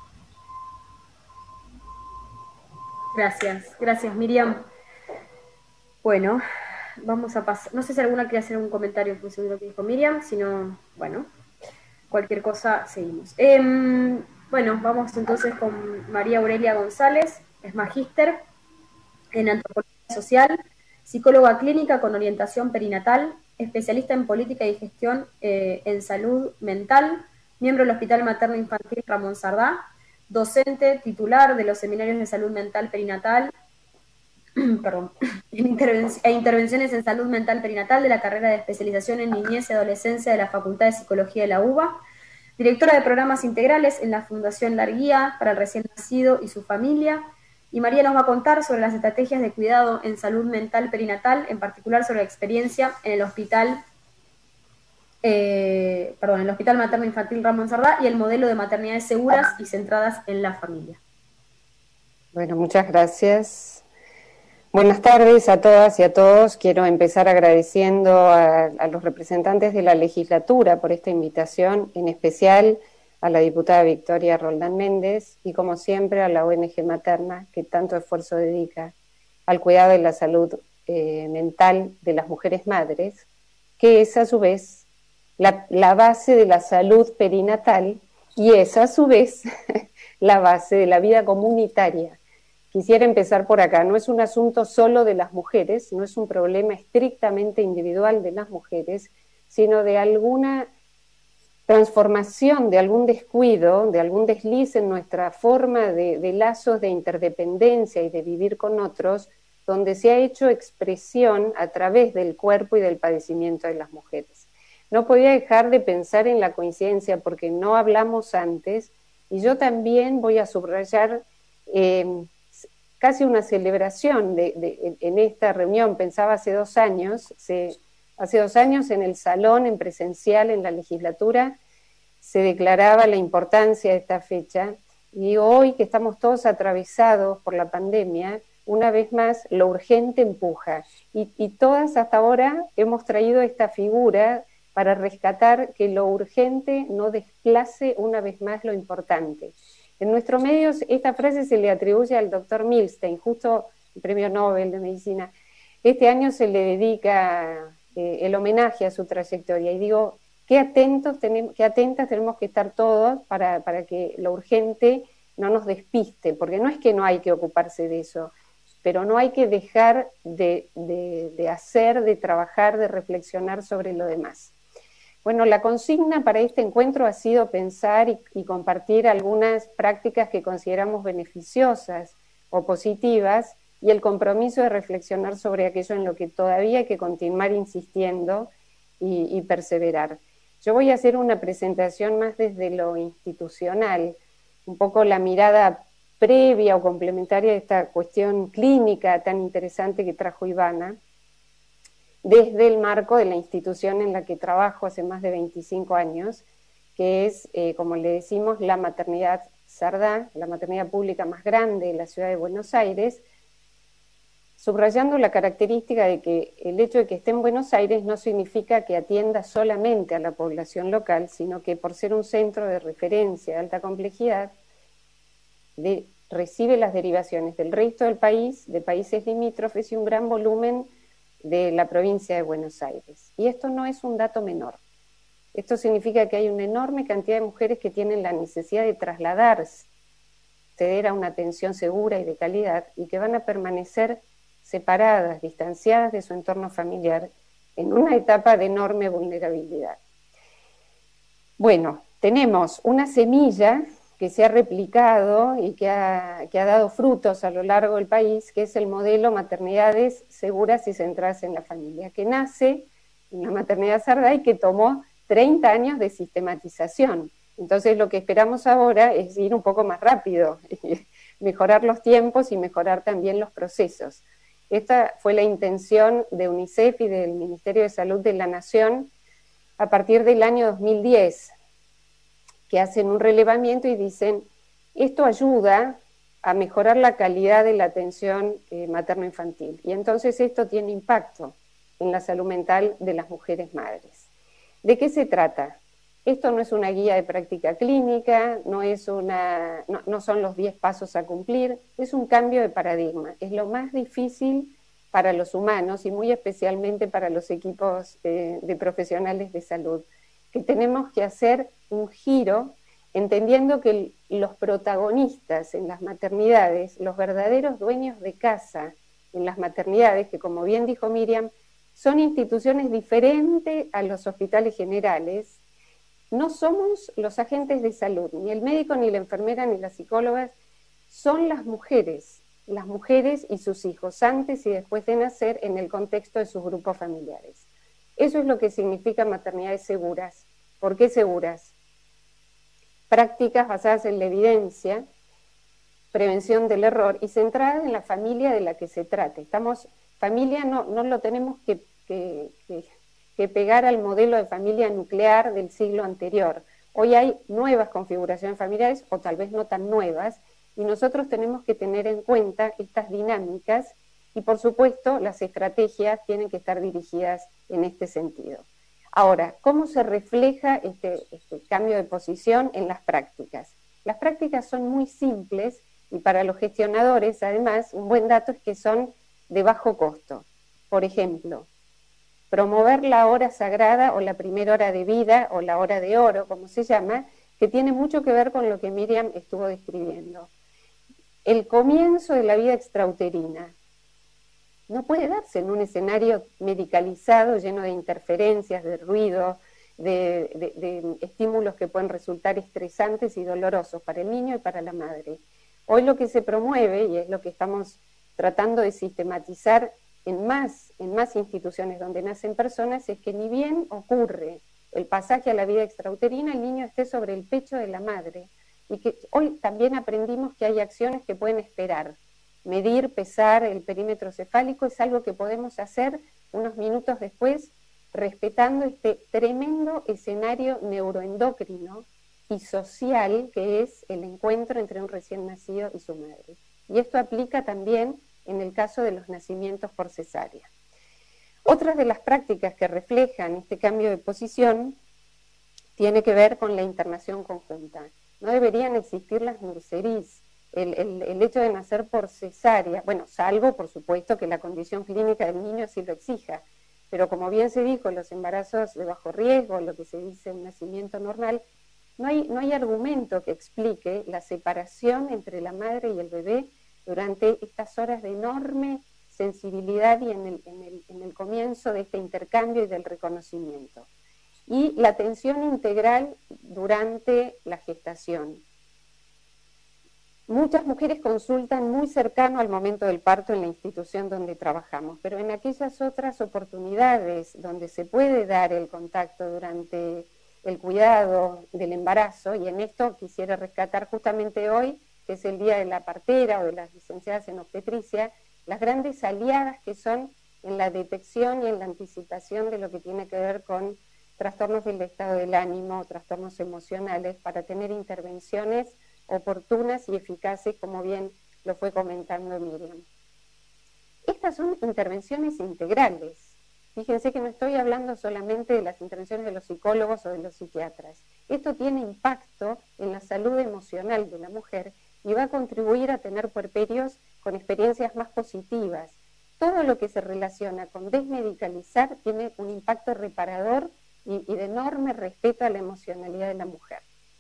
Speaker 1: Gracias, gracias Miriam. Bueno, vamos a pasar, no sé si alguna quiere hacer un comentario en función de lo que dijo Miriam, si no, bueno, cualquier cosa seguimos. Eh, bueno, vamos entonces con María Aurelia González, es magíster en antropología social, psicóloga clínica con orientación perinatal, especialista en política y gestión eh, en salud mental, miembro del Hospital Materno Infantil Ramón Sardá, docente titular de los seminarios de salud mental perinatal, perdón, e intervenciones en salud mental perinatal de la carrera de especialización en niñez y adolescencia de la Facultad de Psicología de la UBA, directora de programas integrales en la Fundación Larguía para el recién nacido y su familia. Y María nos va a contar sobre las estrategias de cuidado en salud mental perinatal, en particular sobre la experiencia en el hospital, eh, perdón, el Hospital Materno Infantil Ramón Sardá y el modelo de maternidades seguras y centradas en la familia.
Speaker 5: Bueno, muchas gracias. Buenas tardes a todas y a todos. Quiero empezar agradeciendo a, a los representantes de la legislatura por esta invitación, en especial a la diputada Victoria Roldán Méndez y, como siempre, a la O N G Materna, que tanto esfuerzo dedica al cuidado de la salud eh, mental de las mujeres madres, que es a su vez la, la base de la salud perinatal y es a su vez la base de la vida comunitaria. Quisiera empezar por acá. No es un asunto solo de las mujeres, no es un problema estrictamente individual de las mujeres, sino de alguna transformación, de algún descuido, de algún desliz en nuestra forma de, de lazos de interdependencia y de vivir con otros, donde se ha hecho expresión a través del cuerpo y del padecimiento de las mujeres. No podía dejar de pensar en la coincidencia porque no hablamos antes, y yo también voy a subrayar eh, casi una celebración de, de, en esta reunión. Pensaba hace dos años, se, hace dos años en el salón, en presencial, en la legislatura, se declaraba la importancia de esta fecha, y hoy que estamos todos atravesados por la pandemia, una vez más lo urgente empuja, y, y todas hasta ahora hemos traído esta figura para rescatar que lo urgente no desplace una vez más lo importante. En nuestros medios esta frase se le atribuye al doctor Milstein, justo el premio Nobel de Medicina. Este año se le dedica eh, el homenaje a su trayectoria, y digo, qué atentos tenemos, qué atentas tenemos que estar todos para, para que lo urgente no nos despiste, porque no es que no hay que ocuparse de eso, pero no hay que dejar de, de, de hacer, de trabajar, de reflexionar sobre lo demás. Bueno, la consigna para este encuentro ha sido pensar y, y compartir algunas prácticas que consideramos beneficiosas o positivas, y el compromiso de reflexionar sobre aquello en lo que todavía hay que continuar insistiendo y, y perseverar. Yo voy a hacer una presentación más desde lo institucional, un poco la mirada previa o complementaria de esta cuestión clínica tan interesante que trajo Ivana, desde el marco de la institución en la que trabajo hace más de veinticinco años, que es, eh, como le decimos, la Maternidad Sardá, la maternidad pública más grande de la ciudad de Buenos Aires, subrayando la característica de que el hecho de que esté en Buenos Aires no significa que atienda solamente a la población local, sino que por ser un centro de referencia de alta complejidad, de recibe las derivaciones del resto del país, de países limítrofes y un gran volumen de la provincia de Buenos Aires. Y esto no es un dato menor. Esto significa que hay una enorme cantidad de mujeres que tienen la necesidad de trasladarse, acceder a una atención segura y de calidad, y que van a permanecer separadas, distanciadas de su entorno familiar, en una etapa de enorme vulnerabilidad. Bueno, tenemos una semilla que se ha replicado y que ha, que ha dado frutos a lo largo del país, que es el modelo maternidades seguras y centradas en la familia, que nace en la maternidad Sardá y que tomó treinta años de sistematización. Entonces lo que esperamos ahora es ir un poco más rápido, mejorar los tiempos y mejorar también los procesos. Esta fue la intención de UNICEF y del Ministerio de Salud de la Nación a partir del año dos mil diez, que hacen un relevamiento y dicen, esto ayuda a mejorar la calidad de la atención eh, materno-infantil. Y entonces esto tiene impacto en la salud mental de las mujeres madres. ¿De qué se trata? Esto no es una guía de práctica clínica, no, es una, no, no son los diez pasos a cumplir, es un cambio de paradigma. Es lo más difícil para los humanos y muy especialmente para los equipos eh, de profesionales de salud, que tenemos que hacer un giro entendiendo que los protagonistas en las maternidades, los verdaderos dueños de casa en las maternidades, que como bien dijo Miriam, son instituciones diferentes a los hospitales generales, no somos los agentes de salud, ni el médico, ni la enfermera, ni las psicólogas, son las mujeres, las mujeres y sus hijos, antes y después de nacer en el contexto de sus grupos familiares. Eso es lo que significa maternidades seguras. ¿Por qué seguras? Prácticas basadas en la evidencia, prevención del error y centradas en la familia de la que se trate. Estamos, familia no, no lo tenemos que, que, que, que pegar al modelo de familia nuclear del siglo anterior. Hoy hay nuevas configuraciones familiares, o tal vez no tan nuevas, y nosotros tenemos que tener en cuenta estas dinámicas y, por supuesto, las estrategias tienen que estar dirigidas en este sentido. Ahora, ¿cómo se refleja este, este cambio de posición en las prácticas? Las prácticas son muy simples y para los gestionadores, además, un buen dato es que son de bajo costo. Por ejemplo, promover la hora sagrada o la primera hora de vida o la hora de oro, como se llama, que tiene mucho que ver con lo que Miriam estuvo describiendo. El comienzo de la vida extrauterina no puede darse en un escenario medicalizado, lleno de interferencias, de ruido, de, de, de estímulos que pueden resultar estresantes y dolorosos para el niño y para la madre. Hoy lo que se promueve, y es lo que estamos tratando de sistematizar en más, en más instituciones donde nacen personas, es que ni bien ocurre el pasaje a la vida extrauterina, el niño esté sobre el pecho de la madre. Y que hoy también aprendimos que hay acciones que pueden esperar. Medir, pesar el perímetro cefálico es algo que podemos hacer unos minutos después, respetando este tremendo escenario neuroendocrino y social que es el encuentro entre un recién nacido y su madre. Y esto aplica también en el caso de los nacimientos por cesárea. Otras de las prácticas que reflejan este cambio de posición tiene que ver con la internación conjunta. No deberían existir las nurseries. El, el, el hecho de nacer por cesárea, bueno, salvo por supuesto que la condición clínica del niño sí lo exija, pero como bien se dijo, los embarazos de bajo riesgo, lo que se dice un nacimiento normal, no hay, no hay argumento que explique la separación entre la madre y el bebé durante estas horas de enorme sensibilidad y en el, en el, en el comienzo de este intercambio y del reconocimiento. Y la atención integral durante la gestación. Muchas mujeres consultan muy cercano al momento del parto en la institución donde trabajamos, pero en aquellas otras oportunidades donde se puede dar el contacto durante el cuidado del embarazo, y en esto quisiera rescatar justamente hoy, que es el Día de la Partera o de las licenciadas en obstetricia, las grandes aliadas que son en la detección y en la anticipación de lo que tiene que ver con trastornos del estado del ánimo, trastornos emocionales, para tener intervenciones oportunas y eficaces, como bien lo fue comentando Miriam. Estas son intervenciones integrales. Fíjense que no estoy hablando solamente de las intervenciones de los psicólogos o de los psiquiatras. Esto tiene impacto en la salud emocional de la mujer y va a contribuir a tener puerperios con experiencias más positivas. Todo lo que se relaciona con desmedicalizar tiene un impacto reparador y, y de enorme respeto a la emocionalidad de la mujer.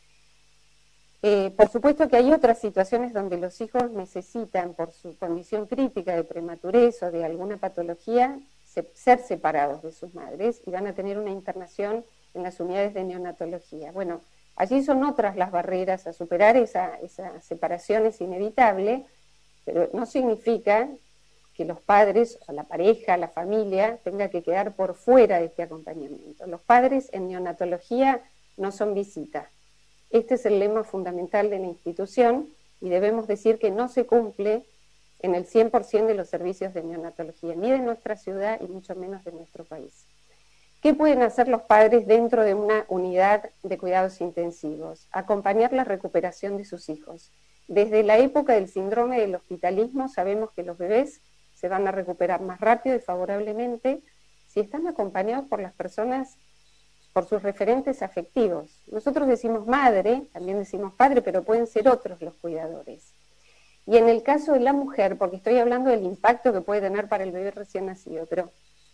Speaker 5: Eh, por supuesto que hay otras situaciones donde los hijos necesitan, por su condición crítica de prematurez o de alguna patología, se, ser separados de sus madres y van a tener una internación en las unidades de neonatología. Bueno, allí son otras las barreras a superar, esa, esa separación es inevitable, pero no significa que los padres, o la pareja, la familia, tenga que quedar por fuera de este acompañamiento. Los padres en neonatología no son visita. Este es el lema fundamental de la institución y debemos decir que no se cumple en el cien por ciento de los servicios de neonatología, ni de nuestra ciudad y mucho menos de nuestro país. ¿Qué pueden hacer los padres dentro de una unidad de cuidados intensivos? Acompañar la recuperación de sus hijos. Desde la época del síndrome del hospitalismo sabemos que los bebés se van a recuperar más rápido y favorablemente si están acompañados por las personas, por sus referentes afectivos. Nosotros decimos madre, también decimos padre, pero pueden ser otros los cuidadores. Y en el caso de la mujer, porque estoy hablando del impacto que puede tener para el bebé recién nacido, pero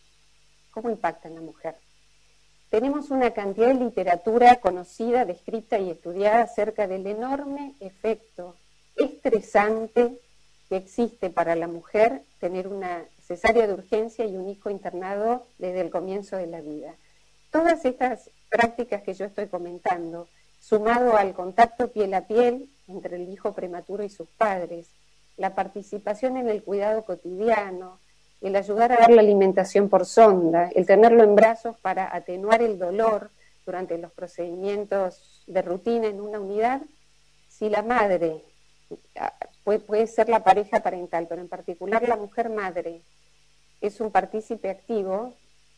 Speaker 5: ¿cómo impacta en la mujer? Tenemos una cantidad de literatura conocida, descrita y estudiada acerca del enorme efecto estresante que existe para la mujer tener una cesárea de urgencia y un hijo internado desde el comienzo de la vida. Todas estas prácticas que yo estoy comentando, sumado al contacto piel a piel entre el hijo prematuro y sus padres, la participación en el cuidado cotidiano, el ayudar a dar la alimentación por sonda, el tenerlo en brazos para atenuar el dolor durante los procedimientos de rutina en una unidad, si la madre, puede, puede ser la pareja parental, pero en particular la mujer madre, es un partícipe activo,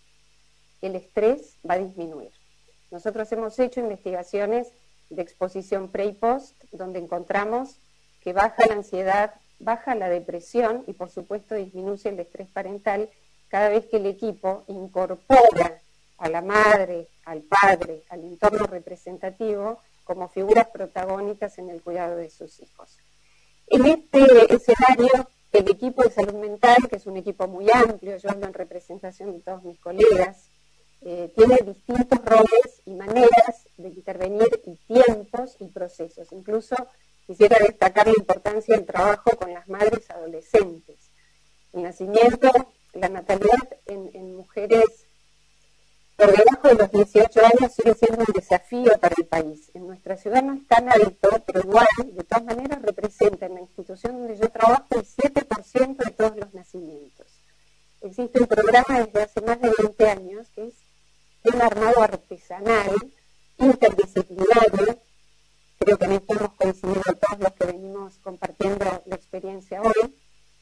Speaker 5: el estrés va a disminuir. Nosotros hemos hecho investigaciones de exposición pre y post, donde encontramos que baja la ansiedad, baja la depresión y por supuesto disminuye el estrés parental cada vez que el equipo incorpora a la madre, al padre, al entorno representativo como figuras protagónicas en el cuidado de sus hijos. En este escenario, el equipo de salud mental, que es un equipo muy amplio, yo hablo en representación de todos mis colegas, eh, tiene distintos roles y maneras de intervenir y tiempos y procesos. Incluso quisiera destacar la importancia del trabajo con las madres adolescentes. El nacimiento, la natalidad en, en mujeres por debajo de los dieciocho años sigue siendo un desafío para el país. En nuestra ciudad no es tan alto, pero igual, de todas maneras, representa en la institución donde yo trabajo el siete por ciento de todos los nacimientos. Existe un programa desde hace más de veinte años que es un armado artesanal, interdisciplinario. Creo que en esto hemos coincidido todos los que venimos compartiendo la experiencia hoy.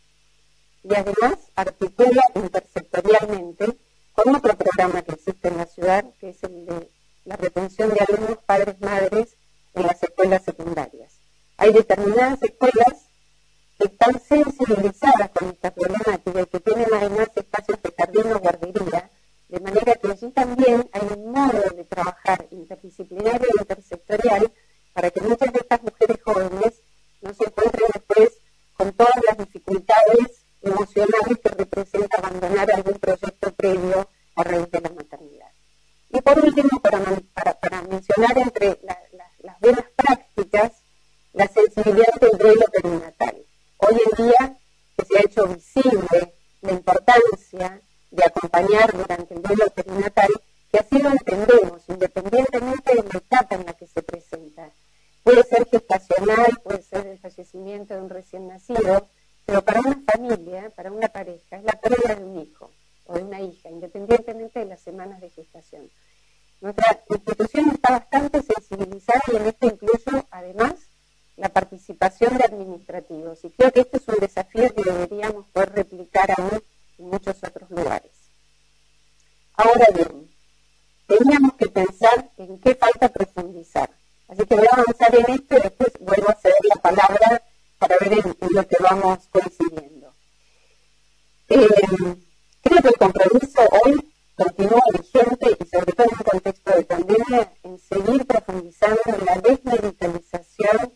Speaker 5: Y además articula intersectorialmente con otro programa que existe en la ciudad, que es el de la retención de alumnos padres-madres en las escuelas secundarias. Hay determinadas escuelas que están sensibilizadas con esta problemática y que tienen además espacios de jardín o guardería, de manera que allí también hay un modo de trabajar interdisciplinario e intersectorial para que muchas de estas mujeres jóvenes no se encuentren después con todas las dificultades emocionales que representa abandonar algún proyecto previo a raíz de la maternidad. Y por último, para, para, para mencionar entre la, la, las buenas prácticas, la sensibilidad del duelo perinatal. Hoy en día que se ha hecho visible la importancia de acompañar durante el duelo perinatal, que así lo entendemos, independientemente de la etapa en la que se presenta. Puede ser gestacional, puede ser el fallecimiento de un recién nacido, pero para una familia, para una pareja, es la pérdida de un hijo o de una hija, independientemente de las semanas de gestación. Nuestra institución está bastante sensibilizada y en esto incluyo, además, la participación de administrativos. Y creo que este es un desafío que deberíamos poder replicar aún en muchos otros lugares. Ahora bien, teníamos que pensar en qué falta profundizar. Así que voy a avanzar en esto y después vuelvo a ceder la palabra para ver en, en lo que vamos coincidiendo. Eh, creo que el compromiso hoy continúa vigente y sobre todo en un contexto de pandemia en seguir profundizando en la desmedicalización en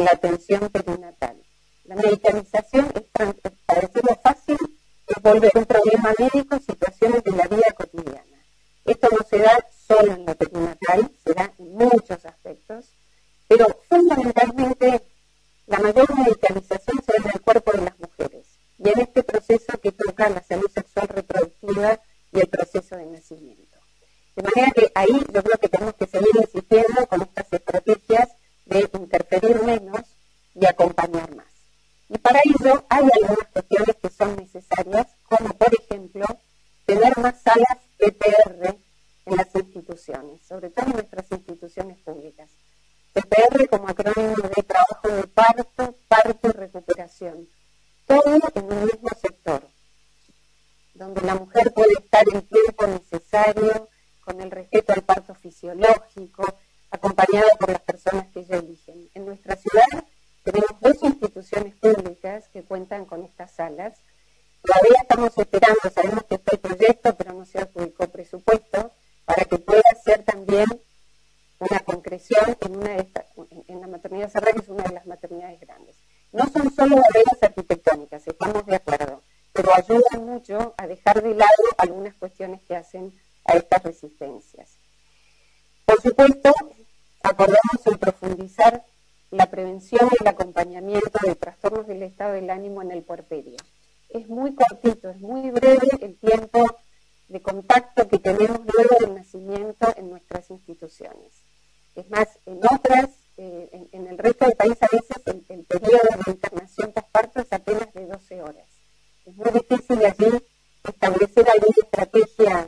Speaker 5: la atención perinatal. La medicalización, es, para decirlo fácil, es volver un problema médico a situaciones de la vida cotidiana. Esto no se da solo en lo perinatal, se da en muchos aspectos, pero fundamentalmente la mayor medicalización se da en el cuerpo de las mujeres y en este proceso que toca la salud sexual reproductiva y el proceso de nacimiento. De manera que ahí yo creo que tenemos que seguir insistiendo con estas estrategias de interferir menos y acompañar más. Y para ello hay algunas cuestiones que son necesarias, como por ejemplo, tener más salas P P R en las instituciones, sobre todo en nuestras instituciones públicas. P P R como acrónimo de trabajo de parto, parto y recuperación. Todo en un mismo sector, donde la mujer puede estar el tiempo necesario, con el respeto al parto fisiológico, acompañada por las personas que ella eligen. En nuestra ciudad tenemos dos instituciones públicas que cuentan con estas salas. Todavía estamos esperando, sabemos que está el proyecto, pero no se adjudicó presupuesto, para que pueda ser también una concreción en, una de estas, en la maternidad Serra, que es una de las maternidades grandes. No son solo barreras arquitectónicas, estamos de acuerdo, pero ayudan mucho a dejar de lado algunas cuestiones que hacen a estas resistencias. Por supuesto, acordamos en profundizar la prevención y el acompañamiento de trastornos del estado del ánimo en el puerperio. Es muy cortito, es muy breve el tiempo de contacto que tenemos luego del nacimiento en nuestras instituciones. Es más, en otras, eh, en, en el resto del país a veces el, el periodo de internación postparto es apenas de doce horas. Es muy difícil allí establecer alguna estrategia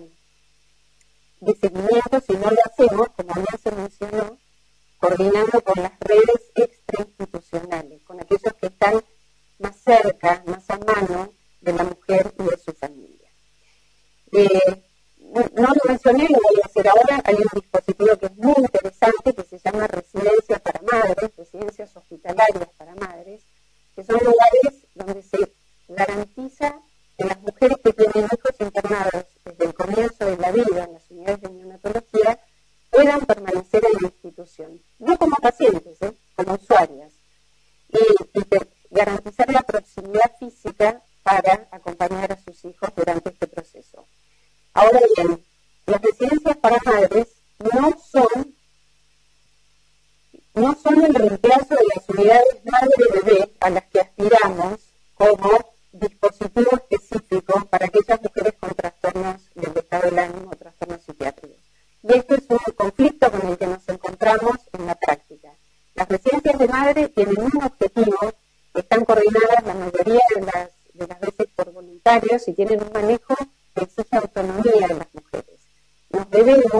Speaker 5: de seguimiento si no lo hacemos, como ya se mencionó, coordinando con las redes extrainstitucionales, con aquellos que están más cerca, más a mano de la mujer y de su familia. Eh, no lo mencioné, lo voy a hacer ahora. Hay un dispositivo que es muy interesante que se llama Residencia para Madres, residencias hospitalarias para madres, que son lugares donde se garantiza que las mujeres que tienen hijos internados desde el comienzo de la vida en las unidades de neonatología puedan permanecer en la institución, no como pacientes, ¿eh? como usuarias, y, y que garantizar la proximidad física para acompañar a sus hijos durante este proceso. Ahora bien, las residencias para madres no son, no son el reemplazo de las unidades madre-bebé a las que aspiramos como dispositivo específico para aquellas mujeres con trastornos del estado del ánimo o trastornos psiquiátricos. Y esto es un conflicto con el que nos encontramos en la práctica. Las residencias de madre tienen un objetivo, están coordinadas la mayoría de las, de las veces por voluntarios y tienen un manejo que exige autonomía de las mujeres. Nos debemos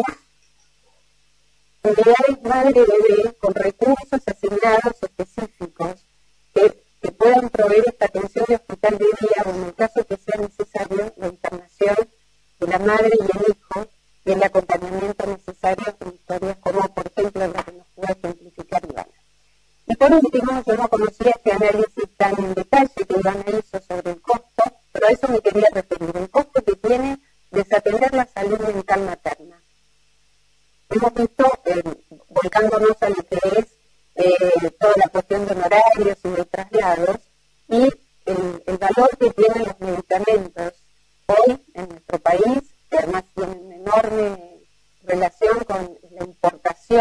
Speaker 5: unidades madre-bebé con recursos asignados específicos que, que puedan proveer esta atención de hospital de día o en el caso que sea necesario la internación de la madre y el hijo y el acompañamiento necesario en historias como, por ejemplo, la que nos puede ejemplificar Ivana. Y por último, yo no conocía este análisis tan en detalle que Ivana hizo sobre el costo, pero a eso me quería referir, el costo que tiene desatender la salud mental materna. Hemos visto, eh, volcándonos a lo que es eh, toda la cuestión de honorarios y de traslados, y el, el valor que tienen los medicamentos hoy en nuestro país, que además tienen una enorme relación con la importación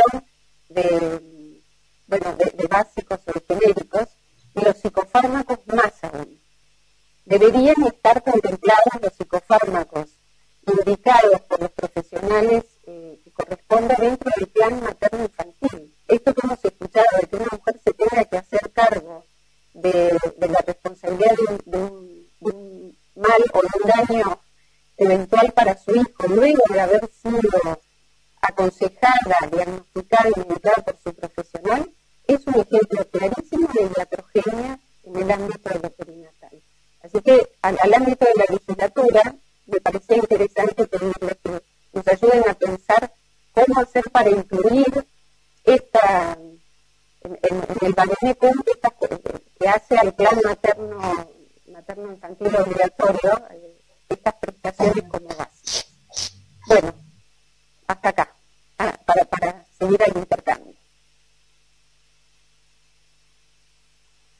Speaker 5: de, bueno, de, de básicos o de genéricos, y los psicofármacos más aún. Deberían estar contemplados los psicofármacos indicados por los profesionales eh, que corresponden dentro del plan materno-infantil. Esto que hemos escuchado, de que una mujer se tenga que hacer cargo de, de la responsabilidad de un, de, un, de un mal o de un daño eventual para su hijo, luego de haber sido aconsejada, diagnosticada y medicada por su profesional, es un ejemplo clarísimo de iatrogenia en el ámbito de lo perinatal. Así que al, al ámbito de la legislatura me parecía interesante pedirles que nos ayuden a pensar cómo hacer para incluir esta, en, en, en el Bademecum que hace al plan materno, materno infantil obligatorio, eh, estas prestaciones como base. Bueno, hasta acá, ah, para, para seguir el intercambio.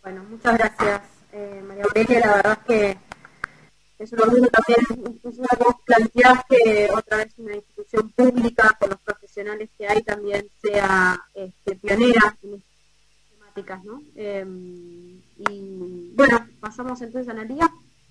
Speaker 1: Bueno, muchas gracias, eh, María Aurelia. La verdad es que es un orgullo también, es una vos planteás que otra vez una institución pública con los profesionales que hay también sea este, pionera en estas temáticas, ¿no? Eh, y bueno, pasamos entonces a Analía.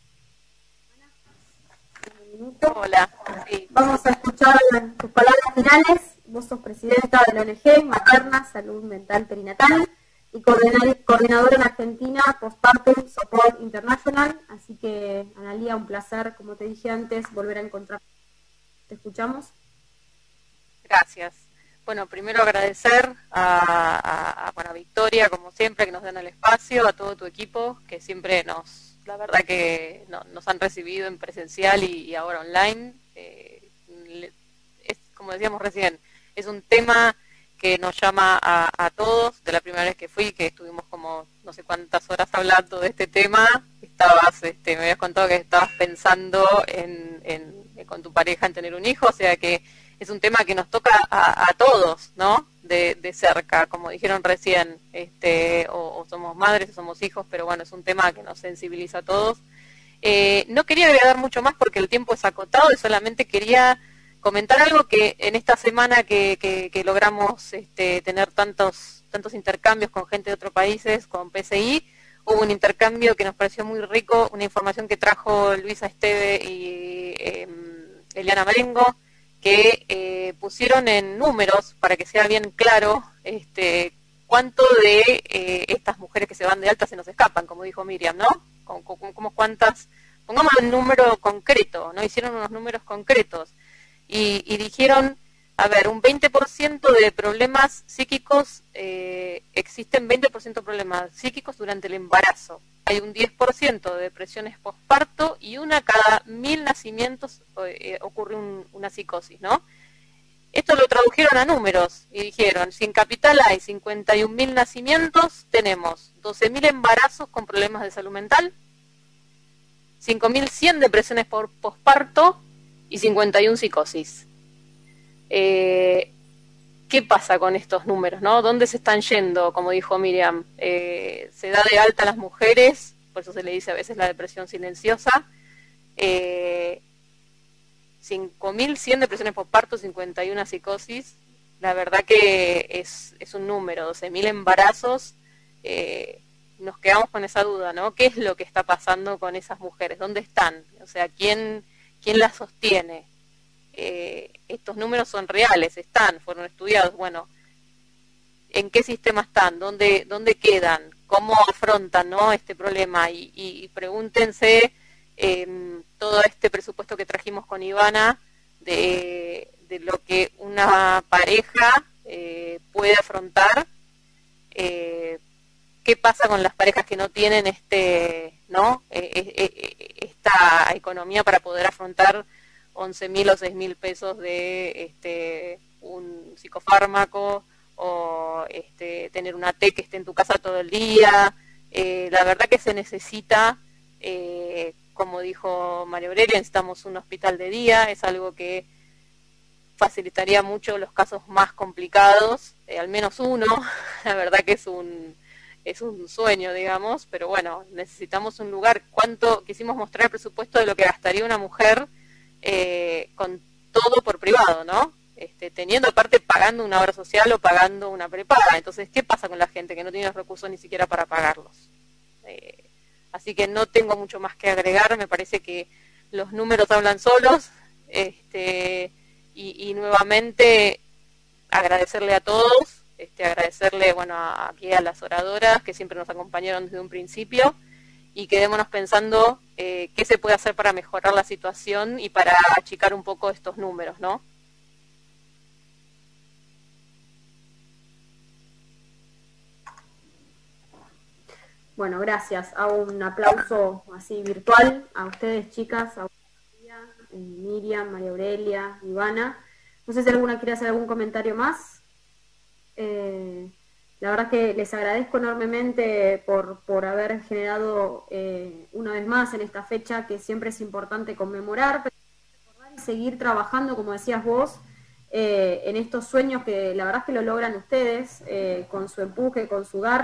Speaker 2: Hola. Sí.
Speaker 1: Vamos a escuchar tus palabras finales. Vos sos presidenta de la O N G Materna, Salud Mental Perinatal y coordinadora en Argentina Postpartum Support International. Así que, Analía, un placer, como te dije antes, volver a encontrar. ¿Te escuchamos?
Speaker 2: Gracias. Bueno, primero agradecer a, a, a bueno, Victoria, como siempre, que nos dan el espacio, a todo tu equipo, que siempre nos, la verdad que no, nos han recibido en presencial y, y ahora online. Eh, es, como decíamos recién, es un tema que nos llama a, a todos. De la primera vez que fui, que estuvimos como no sé cuántas horas hablando de este tema, estabas, este, me habías contado que estabas pensando en, en, con tu pareja en tener un hijo, o sea que es un tema que nos toca a, a todos, ¿no? De, de cerca, como dijeron recién, este, o, o somos madres o somos hijos, pero bueno, es un tema que nos sensibiliza a todos. Eh, no quería agregar mucho más porque el tiempo es acotado y solamente quería comentar algo que en esta semana que, que, que logramos este, tener tantos, tantos intercambios con gente de otros países, con P C I, hubo un intercambio que nos pareció muy rico, una información que trajo Luisa Esteve y eh, Eliana Marengo, que eh, pusieron en números, para que sea bien claro, este, cuánto de eh, estas mujeres que se van de alta se nos escapan, como dijo Miriam, ¿no? Como, como, como cuántas, pongamos un número concreto, ¿no? Hicieron unos números concretos y, y dijeron, a ver, un veinte por ciento de problemas psíquicos, eh, existen veinte por ciento de problemas psíquicos durante el embarazo. Hay un diez por ciento de depresiones postparto y una cada mil nacimientos eh, ocurre un, una psicosis, ¿no? Esto lo tradujeron a números y dijeron, si en Capital hay cincuenta y un mil nacimientos, tenemos doce mil embarazos con problemas de salud mental, cinco mil cien depresiones por postparto y cincuenta y una psicosis. Eh, ¿Qué pasa con estos números, no? ¿Dónde se están yendo? Como dijo Miriam, eh, se da de alta a las mujeres, por eso se le dice a veces la depresión silenciosa. Eh, cinco mil cien depresiones postparto, cincuenta y una psicosis. La verdad que es, es un número, doce mil embarazos. Eh, nos quedamos con esa duda, ¿no? ¿Qué es lo que está pasando con esas mujeres? ¿Dónde están? O sea, ¿quién, quién las sostiene? Eh, estos números son reales, están, fueron estudiados. Bueno, ¿en qué sistema están? ¿Dónde, dónde quedan? ¿Cómo afrontan, ¿no? este problema? Y, y, y pregúntense eh, todo este presupuesto que trajimos con Ivana de, de lo que una pareja eh, puede afrontar. Eh, ¿Qué pasa con las parejas que no tienen este, ¿no? Eh, eh, eh, esta economía para poder afrontar once mil o seis mil pesos de este, un psicofármaco o este, tener una T que esté en tu casa todo el día? Eh, la verdad que se necesita, eh, como dijo María Aurelia, necesitamos un hospital de día, es algo que facilitaría mucho los casos más complicados, eh, al menos uno, la verdad que es un, es un sueño, digamos, pero bueno, necesitamos un lugar. ¿Cuánto quisimos mostrar el presupuesto de lo que gastaría una mujer Eh, con todo por privado, ¿no? Este, teniendo aparte pagando una obra social o pagando una prepaga? Entonces, ¿qué pasa con la gente que no tiene los recursos ni siquiera para pagarlos? Eh, así que no tengo mucho más que agregar, me parece que los números hablan solos, este, y, y nuevamente agradecerle a todos, este, agradecerle, bueno, a, aquí a las oradoras que siempre nos acompañaron desde un principio, y quedémonos pensando eh, qué se puede hacer para mejorar la situación y para achicar un poco estos números, ¿no?
Speaker 1: Bueno, gracias. Hago un aplauso así virtual a ustedes, chicas, a Miriam, María Aurelia, Ivana. No sé si alguna quiere hacer algún comentario más. Eh... La verdad que les agradezco enormemente por, por haber generado eh, una vez más en esta fecha que siempre es importante conmemorar, pero recordar y seguir trabajando, como decías vos, eh, en estos sueños que la verdad es que lo logran ustedes, eh, con su empuje, con su garra,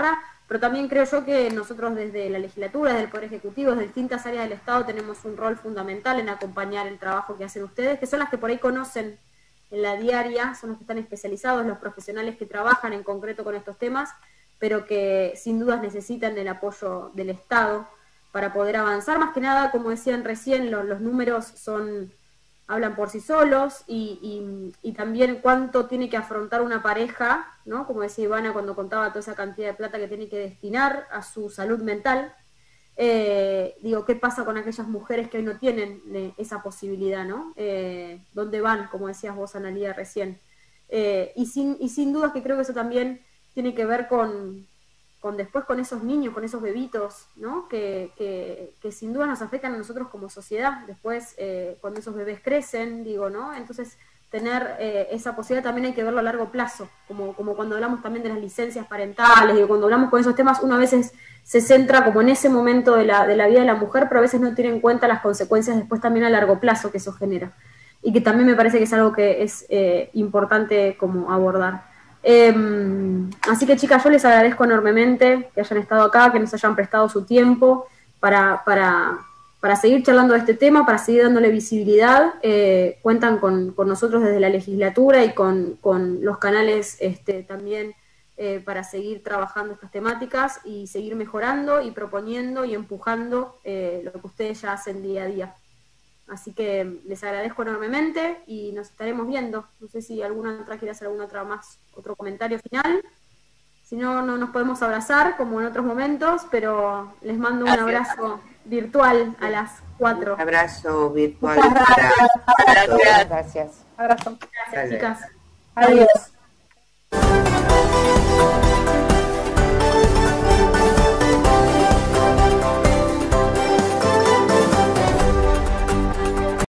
Speaker 1: pero también creo yo que nosotros desde la legislatura, desde el Poder Ejecutivo, desde distintas áreas del Estado tenemos un rol fundamental en acompañar el trabajo que hacen ustedes, que son las que por ahí conocen en la diaria, son los que están especializados, los profesionales que trabajan en concreto con estos temas, pero que sin dudas necesitan del apoyo del Estado para poder avanzar. Más que nada, como decían recién, los, los números son hablan por sí solos, y, y, y también cuánto tiene que afrontar una pareja, ¿no? Como decía Ivana cuando contaba toda esa cantidad de plata que tiene que destinar a su salud mental. Eh, digo, ¿qué pasa con aquellas mujeres que hoy no tienen eh, esa posibilidad, ¿no? Eh, ¿Dónde van? Como decías vos, Analía, recién. Eh, y, sin, y sin dudas que creo que eso también tiene que ver con, con después con esos niños, con esos bebitos, ¿no? Que, que, que sin duda nos afectan a nosotros como sociedad, después eh, cuando esos bebés crecen, digo, ¿no? Entonces, tener eh, esa posibilidad también hay que verlo a largo plazo, como, como cuando hablamos también de las licencias parentales, digo, cuando hablamos con esos temas, uno a veces se centra como en ese momento de la, de la vida de la mujer, pero a veces no tiene en cuenta las consecuencias después también a largo plazo que eso genera, y que también me parece que es algo que es eh, importante como abordar. Eh, así que chicas, yo les agradezco enormemente que hayan estado acá, que nos hayan prestado su tiempo para, para, para seguir charlando de este tema, para seguir dándole visibilidad. Eh, cuentan con, con nosotros desde la legislatura y con, con los canales este, también eh, para seguir trabajando estas temáticas y seguir mejorando y proponiendo y empujando eh, lo que ustedes ya hacen día a día. Así que les agradezco enormemente y nos estaremos viendo. No sé si alguna otra quiere hacer alguna otra más, otro comentario final. Si no, no nos podemos abrazar como en otros momentos, pero les mando un abrazo virtual a las cuatro.
Speaker 4: Un abrazo virtual.
Speaker 3: Gracias.
Speaker 4: Para,
Speaker 5: Gracias. Gracias.
Speaker 3: Abrazo.
Speaker 1: Gracias, chicas.
Speaker 3: Adiós.